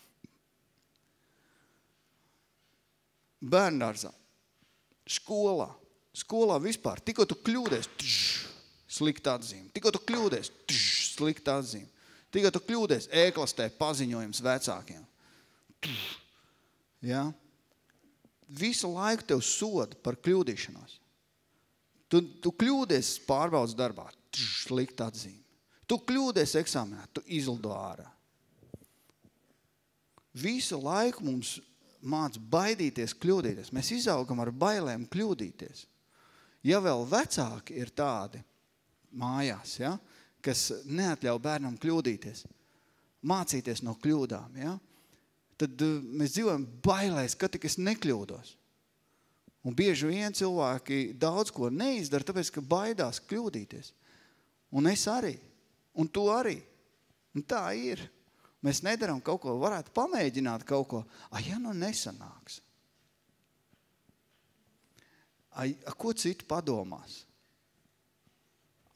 C: Bērndārzā, skolā vispār, tikko tu kļūdies, slikta atzīme. Tikko tu kļūdies, slikta atzīme. Tikko tu kļūdies, ēklastē paziņojums vecākiem. Ja? Visu laiku tev soda par kļūdīšanos. Tu kļūdies pārbaudas darbā, slikta atzīme. Tu kļūdies eksāmenā, tu izlido ārā. Visu laiku mums māc baidīties, kļūdīties. Mēs izaugam ar bailēm kļūdīties. Ja vēl vecāki ir tādi mājās, ja, kas neatļauj bērnam kļūdīties, mācīties no kļūdām, ja, tad mēs dzīvojam bailēs, ka tik es nekļūdos. Un bieži vien cilvēki daudz ko neizdara, tāpēc, ka baidās kļūdīties. Un es arī. Un tu arī. Un tā ir. Mēs nedaram kaut ko, varētu pamēģināt kaut ko. Ja nu nesanāks? Ko citu padomās?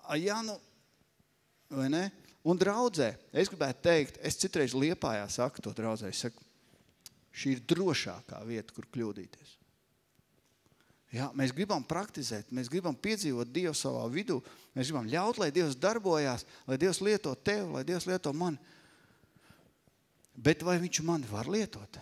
C: Ja, nu, vai ne? Un draudzē, es gribētu teikt, es citreiz Liepājā saku to draudzē, es saku, šī ir drošākā vieta, kur kļūdīties. Ja, mēs gribam praktizēt, mēs gribam piedzīvot Dievu savā vidū, mēs gribam ļaut, lai Dievs darbojās, lai Dievs lieto tevi, lai Dievs lieto mani. Bet vai viņš mani var lietot?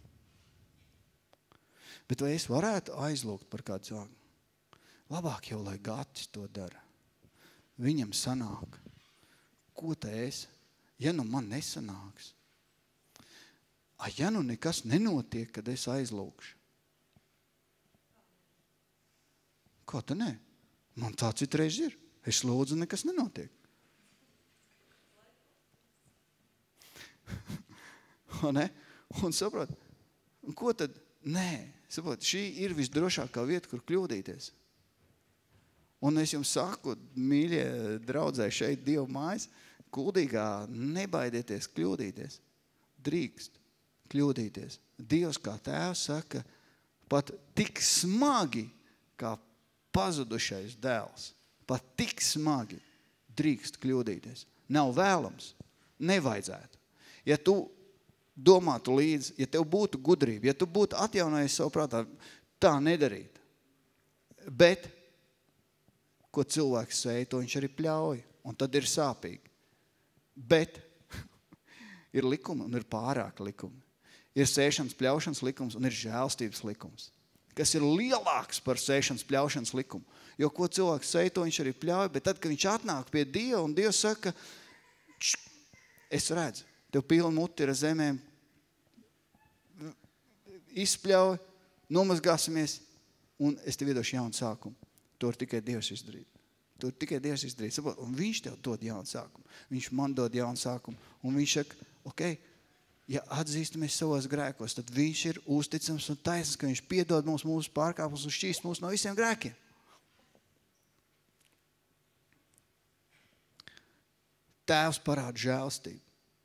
C: Bet vai es varētu aizlūgt par kādu cilvēku? Labāk jau, lai Gatis to dara. Viņam sanāk. Ko te es? Ja nu man nesanāks? Ja nu nekas nenotiek, kad es aizlūgšu? Kā te ne? Man tā citreiz ir. Es lūdzu, nekas nenotiek. Ne? Un saprot, un ko tad? Nē, saprot, šī ir visdrošākā vieta, kur kļūdīties. Un es jums saku, mīļie draudzē šeit Dievu mājas, Kuldīgā nebaidieties kļūdīties. Drīkst kļūdīties. Dievs kā tēvs saka, pat tik smagi, kā pazudušais dēls, pat tik smagi drīkst kļūdīties. Nav vēlams, nevajadzētu. Ja tu domātu līdzi, ja tev būtu gudrība, ja tu būtu atjaunojies savu prātā, tā nedarīt. Bet, ko cilvēks sēja, to viņš arī pļauj, un tad ir sāpīgi. Bet ir likumi un ir pārāk likumi. Ir sēšanas, pļaušanas likums un ir žēlstības likums, kas ir lielāks par sēšanas, pļaušanas likumu. Jo ko cilvēks sēja, to viņš arī pļauj, bet tad, kad viņš atnāk pie Dieva un Dievs saka, es redzu, tev pilna muti ir zemēm, izpļauj, nomazgāsimies un es tev iedošu jaunu sākumu. To ir tikai Dievs izdarīt. To ir tikai Dievs izdarīt. Un viņš tev dod jaunu sākumu. Viņš man dod jaunu sākumu. Un viņš saka, ok, ja atzīstamies savos grēkos, tad viņš ir uzticams un taisnīgs, ka viņš piedod mums mūsu pārkāpumus un šķīst mūs no visiem grēkiem. Tēvs parāda žēlstību.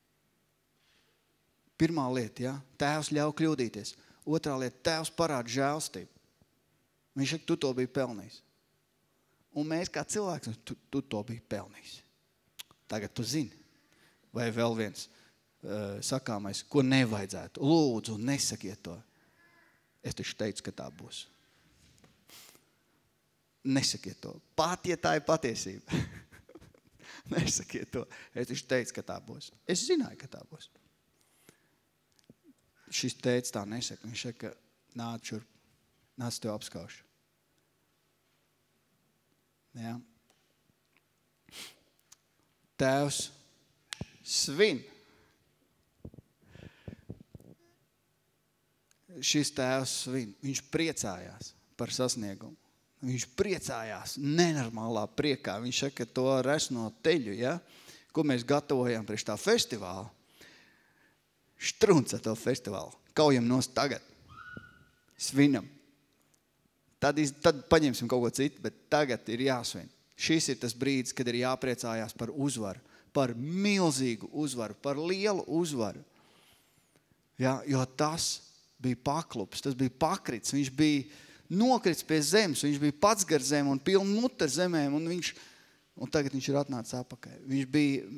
C: Pirmā lieta, ja? Tēvs ļauj kļūdīties. Otrā lieta, tēvs parāda žēlstību. Viņš saka, tu to biji pelnījis. Un mēs kā cilvēks, tu to biji pelnījis. Tagad tu zini. Vai vēl viens sakāmais, ko nevajadzētu. Lūdzu, nesakiet to. Es taču teicu, ka tā būs. Nesakiet to. Pat, ja tā ir patiesība. Nesakiet to. Es taču teicu, ka tā būs. Es zināju, ka tā būs. Šis teicis tā nesaka. Viņš saka, nāc šurp, nāc tev apskaušu. Ja. Tēvs svin. Šis tēvs svin. Viņš priecājās par sasniegumu. Viņš priecājās nenormālā priekā. Viņš saka, to resno teļu, ja, ko mēs gatavojam priekš tā festivāla. Štrunca to festivālu. Kaujam nost tagad. Svinam. Tad paņemsim kaut ko citu, bet tagad ir jāsvin. Šis ir tas brīdis, kad ir jāpriecājās par uzvaru, par milzīgu uzvaru, par lielu uzvaru. Ja, jo tas bija paklups, tas bija pakrits, viņš bija nokrits pie zemes, viņš bija pats gar zemi un piln muti ar zemēm, un tagad viņš ir atnācis apakaļ. Viņš bija,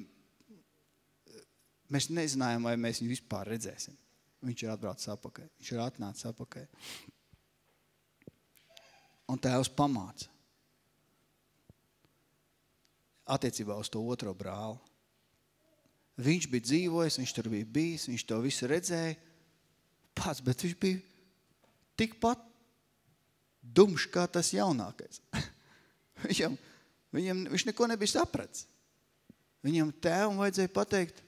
C: mēs nezinājām, vai mēs viņu vispār redzēsim. Viņš ir atbraucis apakaļ, viņš ir atnācis apakaļ. Un tēvs pamāca attiecībā uz to otro brāli. Viņš bija dzīvojis, viņš tur bija bijis, viņš to visu redzēja pats, bet viņš bija tikpat dumšs kā tas jaunākais. Viņš neko nebija saprats. Viņam tēvam vajadzēja pateikt,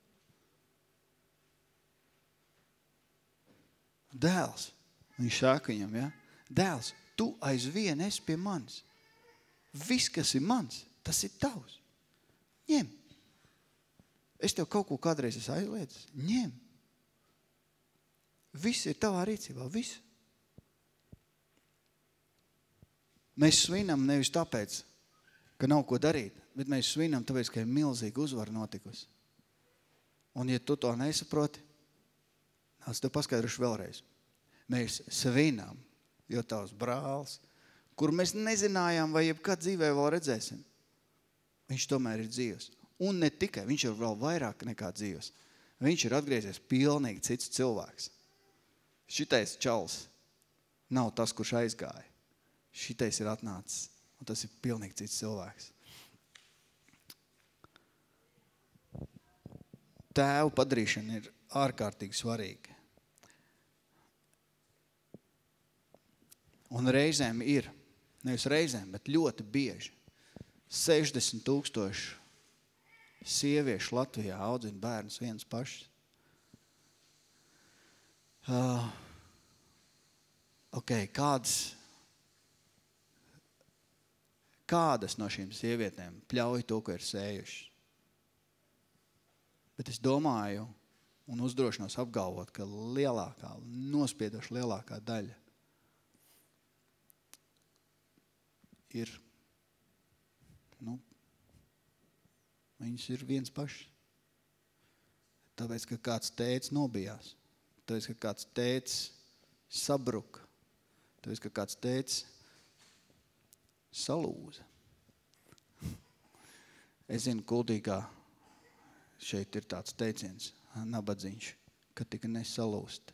C: dēls, viņš saka viņam, ja, dēls, tu aizvien esi pie manis. Viss, kas ir mans, tas ir tavs. Ņem. Es tev kaut ko kādreiz esmu aizliedzis. Ņem. Viss ir tavā rīcībā. Viss. Mēs svinam nevis tāpēc, ka nav ko darīt, bet mēs svinam tāpēc, ka ir milzīga uzvara notikusi. Un ja tu to nesaproti, es tev paskaidrošu vēlreiz. Mēs svinam, jo tavs brālis, kur mēs nezinājām, vai jebkad dzīvē vēl redzēsim, viņš tomēr ir dzīvs. Un ne tikai, viņš ir vēl vairāk nekā dzīvs. Viņš ir atgriezies pilnīgi cits cilvēks. Šitais čals nav tas, kurš aizgāja. Šitais ir atnācis, un tas ir pilnīgi cits cilvēks. Tēvu padarīšana ir ārkārtīgi svarīga. Un reizēm ir, nevis reizēm, bet ļoti bieži, 60,000 sieviešu Latvijā audzina bērnus viens pašs. Kādas no šīm sievietēm pļauj to, ko ir sējušas? Bet es domāju un uzdrošinos apgalvot, ka nospiedoši lielākā daļa ir, viņas ir viens pašs. Tāpēc, ka kāds tēts nobijās. Tāpēc, ka kāds tēts sabruka. Tāpēc, ka kāds tēts salūza. Es zinu, Kuldīgā šeit ir tāds teiciens, nabadzīņš, ka tika nesalūst.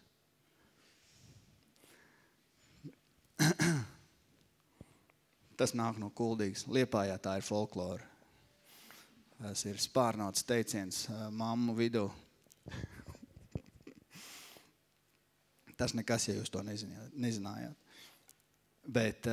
C: Tas nāk no Kuldīgas. Liepājā tā ir folklora. Tas ir spārnots teiciens mammu vidū. Tas nekas, ja jūs to nezinājāt. Bet,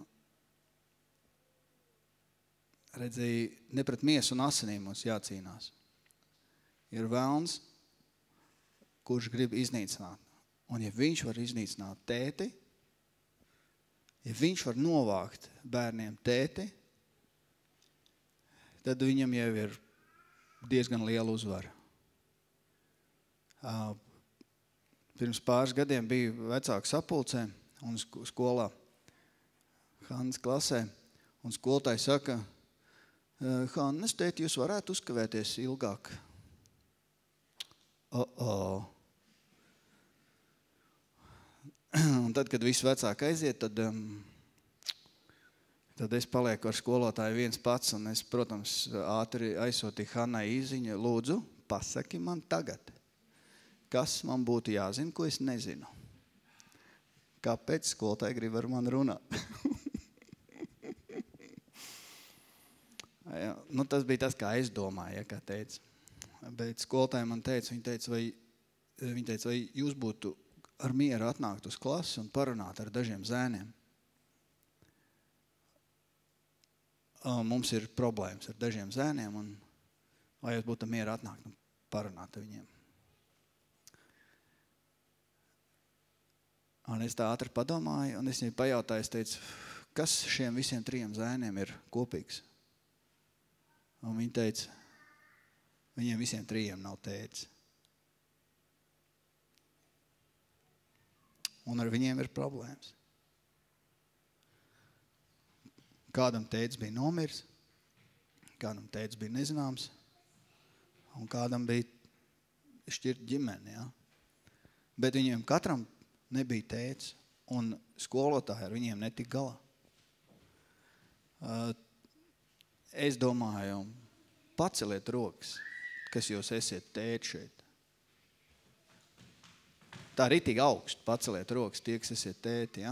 C: redzēji, ne pret miesu un asinīm mums jācīnās. Ir velns, kurš grib iznīcināt. Un ja viņš var iznīcināt tēti, ja viņš var novākt bērniem tēti, tad viņam jau ir diezgan liela uzvara. Pirms pāris gadiem bija vecāku sapulcē un skolā, Hannes klasē, un skolotāji saka, Hannes, tēti, jūs varētu uzkavēties ilgāk. Un tad, kad visi vecāki aiziet, tad es palieku ar skolotāju viens pats, un es, protams, ātri aizsūtīju Hannai īziņu, lūdzu, pasaki man tagad, kas man būtu jāzina, ko es nezinu. Kāpēc skolotāji grib ar mani runāt? Ja, tas bija tas, kā es domāju, ja, kā teicu. Bet skolotāji man teica, viņi teica, vai jūs būtu ar mieru atnākt uz klasi un parunāt ar dažiem zēniem. Mums ir problēmas ar dažiem zēniem, un vai jūs būtu mieru atnākt un parunāt ar viņiem. Un es tā ātri padomāju, un es viņai pajautāju, es teicu, kas šiem visiem 3 zēniem ir kopīgs? Un viņi teica, viņiem visiem 3 nav tētis. Un ar viņiem ir problēmas. Kādam tētis bija nomirs, kādam tētis bija nezināms, un kādam bija šķirt ģimeni. Ja? Bet viņiem katram nebija tētis, un skolotāji ar viņiem netika galā. Es domāju, paceliet rokas, kas jūs esiet tēti šeit. Tā ritīgi augstu paceliet rokas, tie, kas esiet tēti, ja?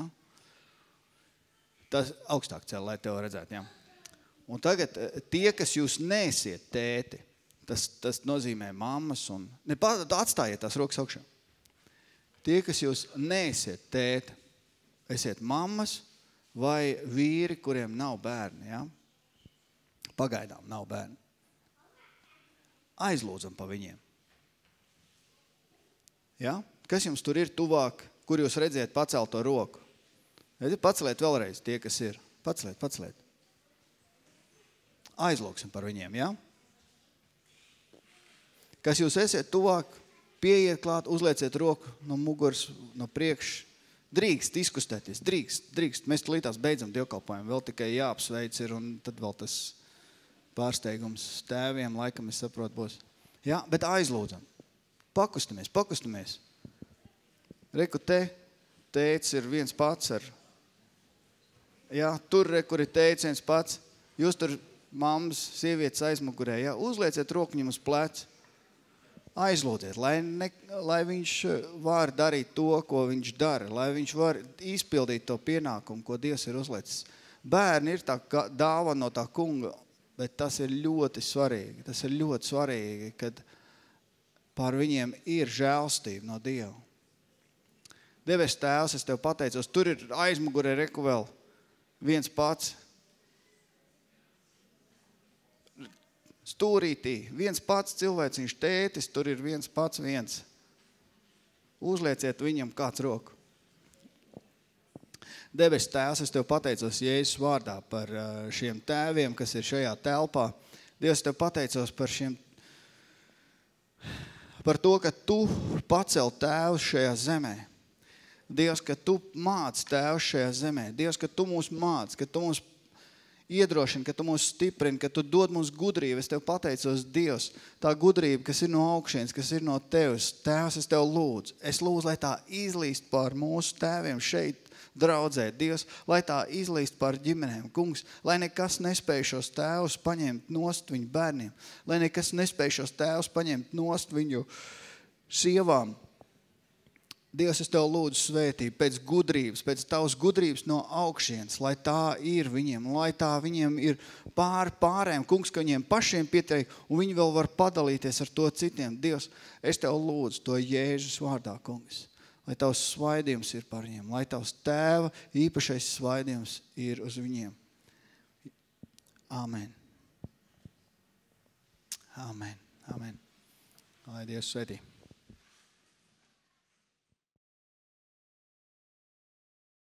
C: Tas augstāk cel, lai tev redzētu, ja? Un tagad tie, kas jūs neesiet tēti, tas nozīmē mammas un... Atstājiet tās rokas augšā. Tie, kas jūs neesiet tēti, esiet mammas vai vīri, kuriem nav bērni, ja? Pagaidām nav bērni. Aizlūdzam pa viņiem. Ja? Kas jums tur ir tuvāk, kur jūs redziet pacelto roku? Paceliet vēlreiz tie, kas ir. Paceliet. Aizlūksim par viņiem, ja? Kas jūs esiet tuvāk, pieiet klāt, uzlieciet roku no muguras, no priekš. Drīkst izkustēties, drīkst. Mēs tulītās beidzam dievkalpojumu, vēl tikai jāapsveic ir, un tad vēl tas pārsteigums tēviem, laikam es saprotu, būs. Ja, bet aizlūdzam. Pakustamies. Reku tēts ir viens pats ar... Jā, tur, kur ir tēts viens pats. Jūs tur mammas, sievietes aizmugurē, ja, uzlieciet roku viņam uz pleca, aizlūdziet, lai viņš var darīt to, ko viņš dara, lai viņš var izpildīt to pienākumu, ko Dievs ir uzlicis. Bērni ir tā dāvana no tā kunga, bet tas ir ļoti svarīgi. Tas ir ļoti svarīgi, kad pār viņiem ir žēlstība no Dieva. Debes Tēvs, es tev pateicos, tur ir aizmugurē reku vēl viens pats. Stūrītī, viens pats cilvēciņš tētis, tur ir viens pats viens. Uzlieciet viņam kāds roku. Debes Tēvs, es tev pateicos Jēzus vārdā par šiem tēviem, kas ir šajā telpā. Dievs, tev pateicos par to, ka tu pacel tēvus šajā zemē. Dievs, ka tu māc tēvus šajā zemē. Dievs, ka tu mūs māc, ka tu mūs iedrošini, ka tu mūs stiprini, ka tu dod mums gudrību. Es tev pateicos, Dievs, tā gudrība, kas ir no augšienes, kas ir no tevis. Tēvs, es tev lūdzu. Es lūdzu, lai tā izlīst pār mūsu tēviem šeit draudzē. Dievs, lai tā izlīst pār ģimenēm. Kungs, lai nekas nespēj šos tēvus paņemt nost viņu bērniem. Lai nekas nespēj šos tēvus paņemt nost viņu sievām. Dievs, es tev lūdzu svētību pēc gudrības, pēc tavas gudrības no augšienes, lai tā ir viņiem, lai tā viņiem ir pārējiem, kungs, ka viņiem pašiem pieteik, un viņi vēl var padalīties ar to citiem. Dievs, es tev lūdzu to Jēzus vārdā, kungs, lai tavs svaidījums ir par viņiem, lai tavs tēva īpašais svaidījums ir uz viņiem. Āmen. Āmen. Āmen. Lai Dievs svētī.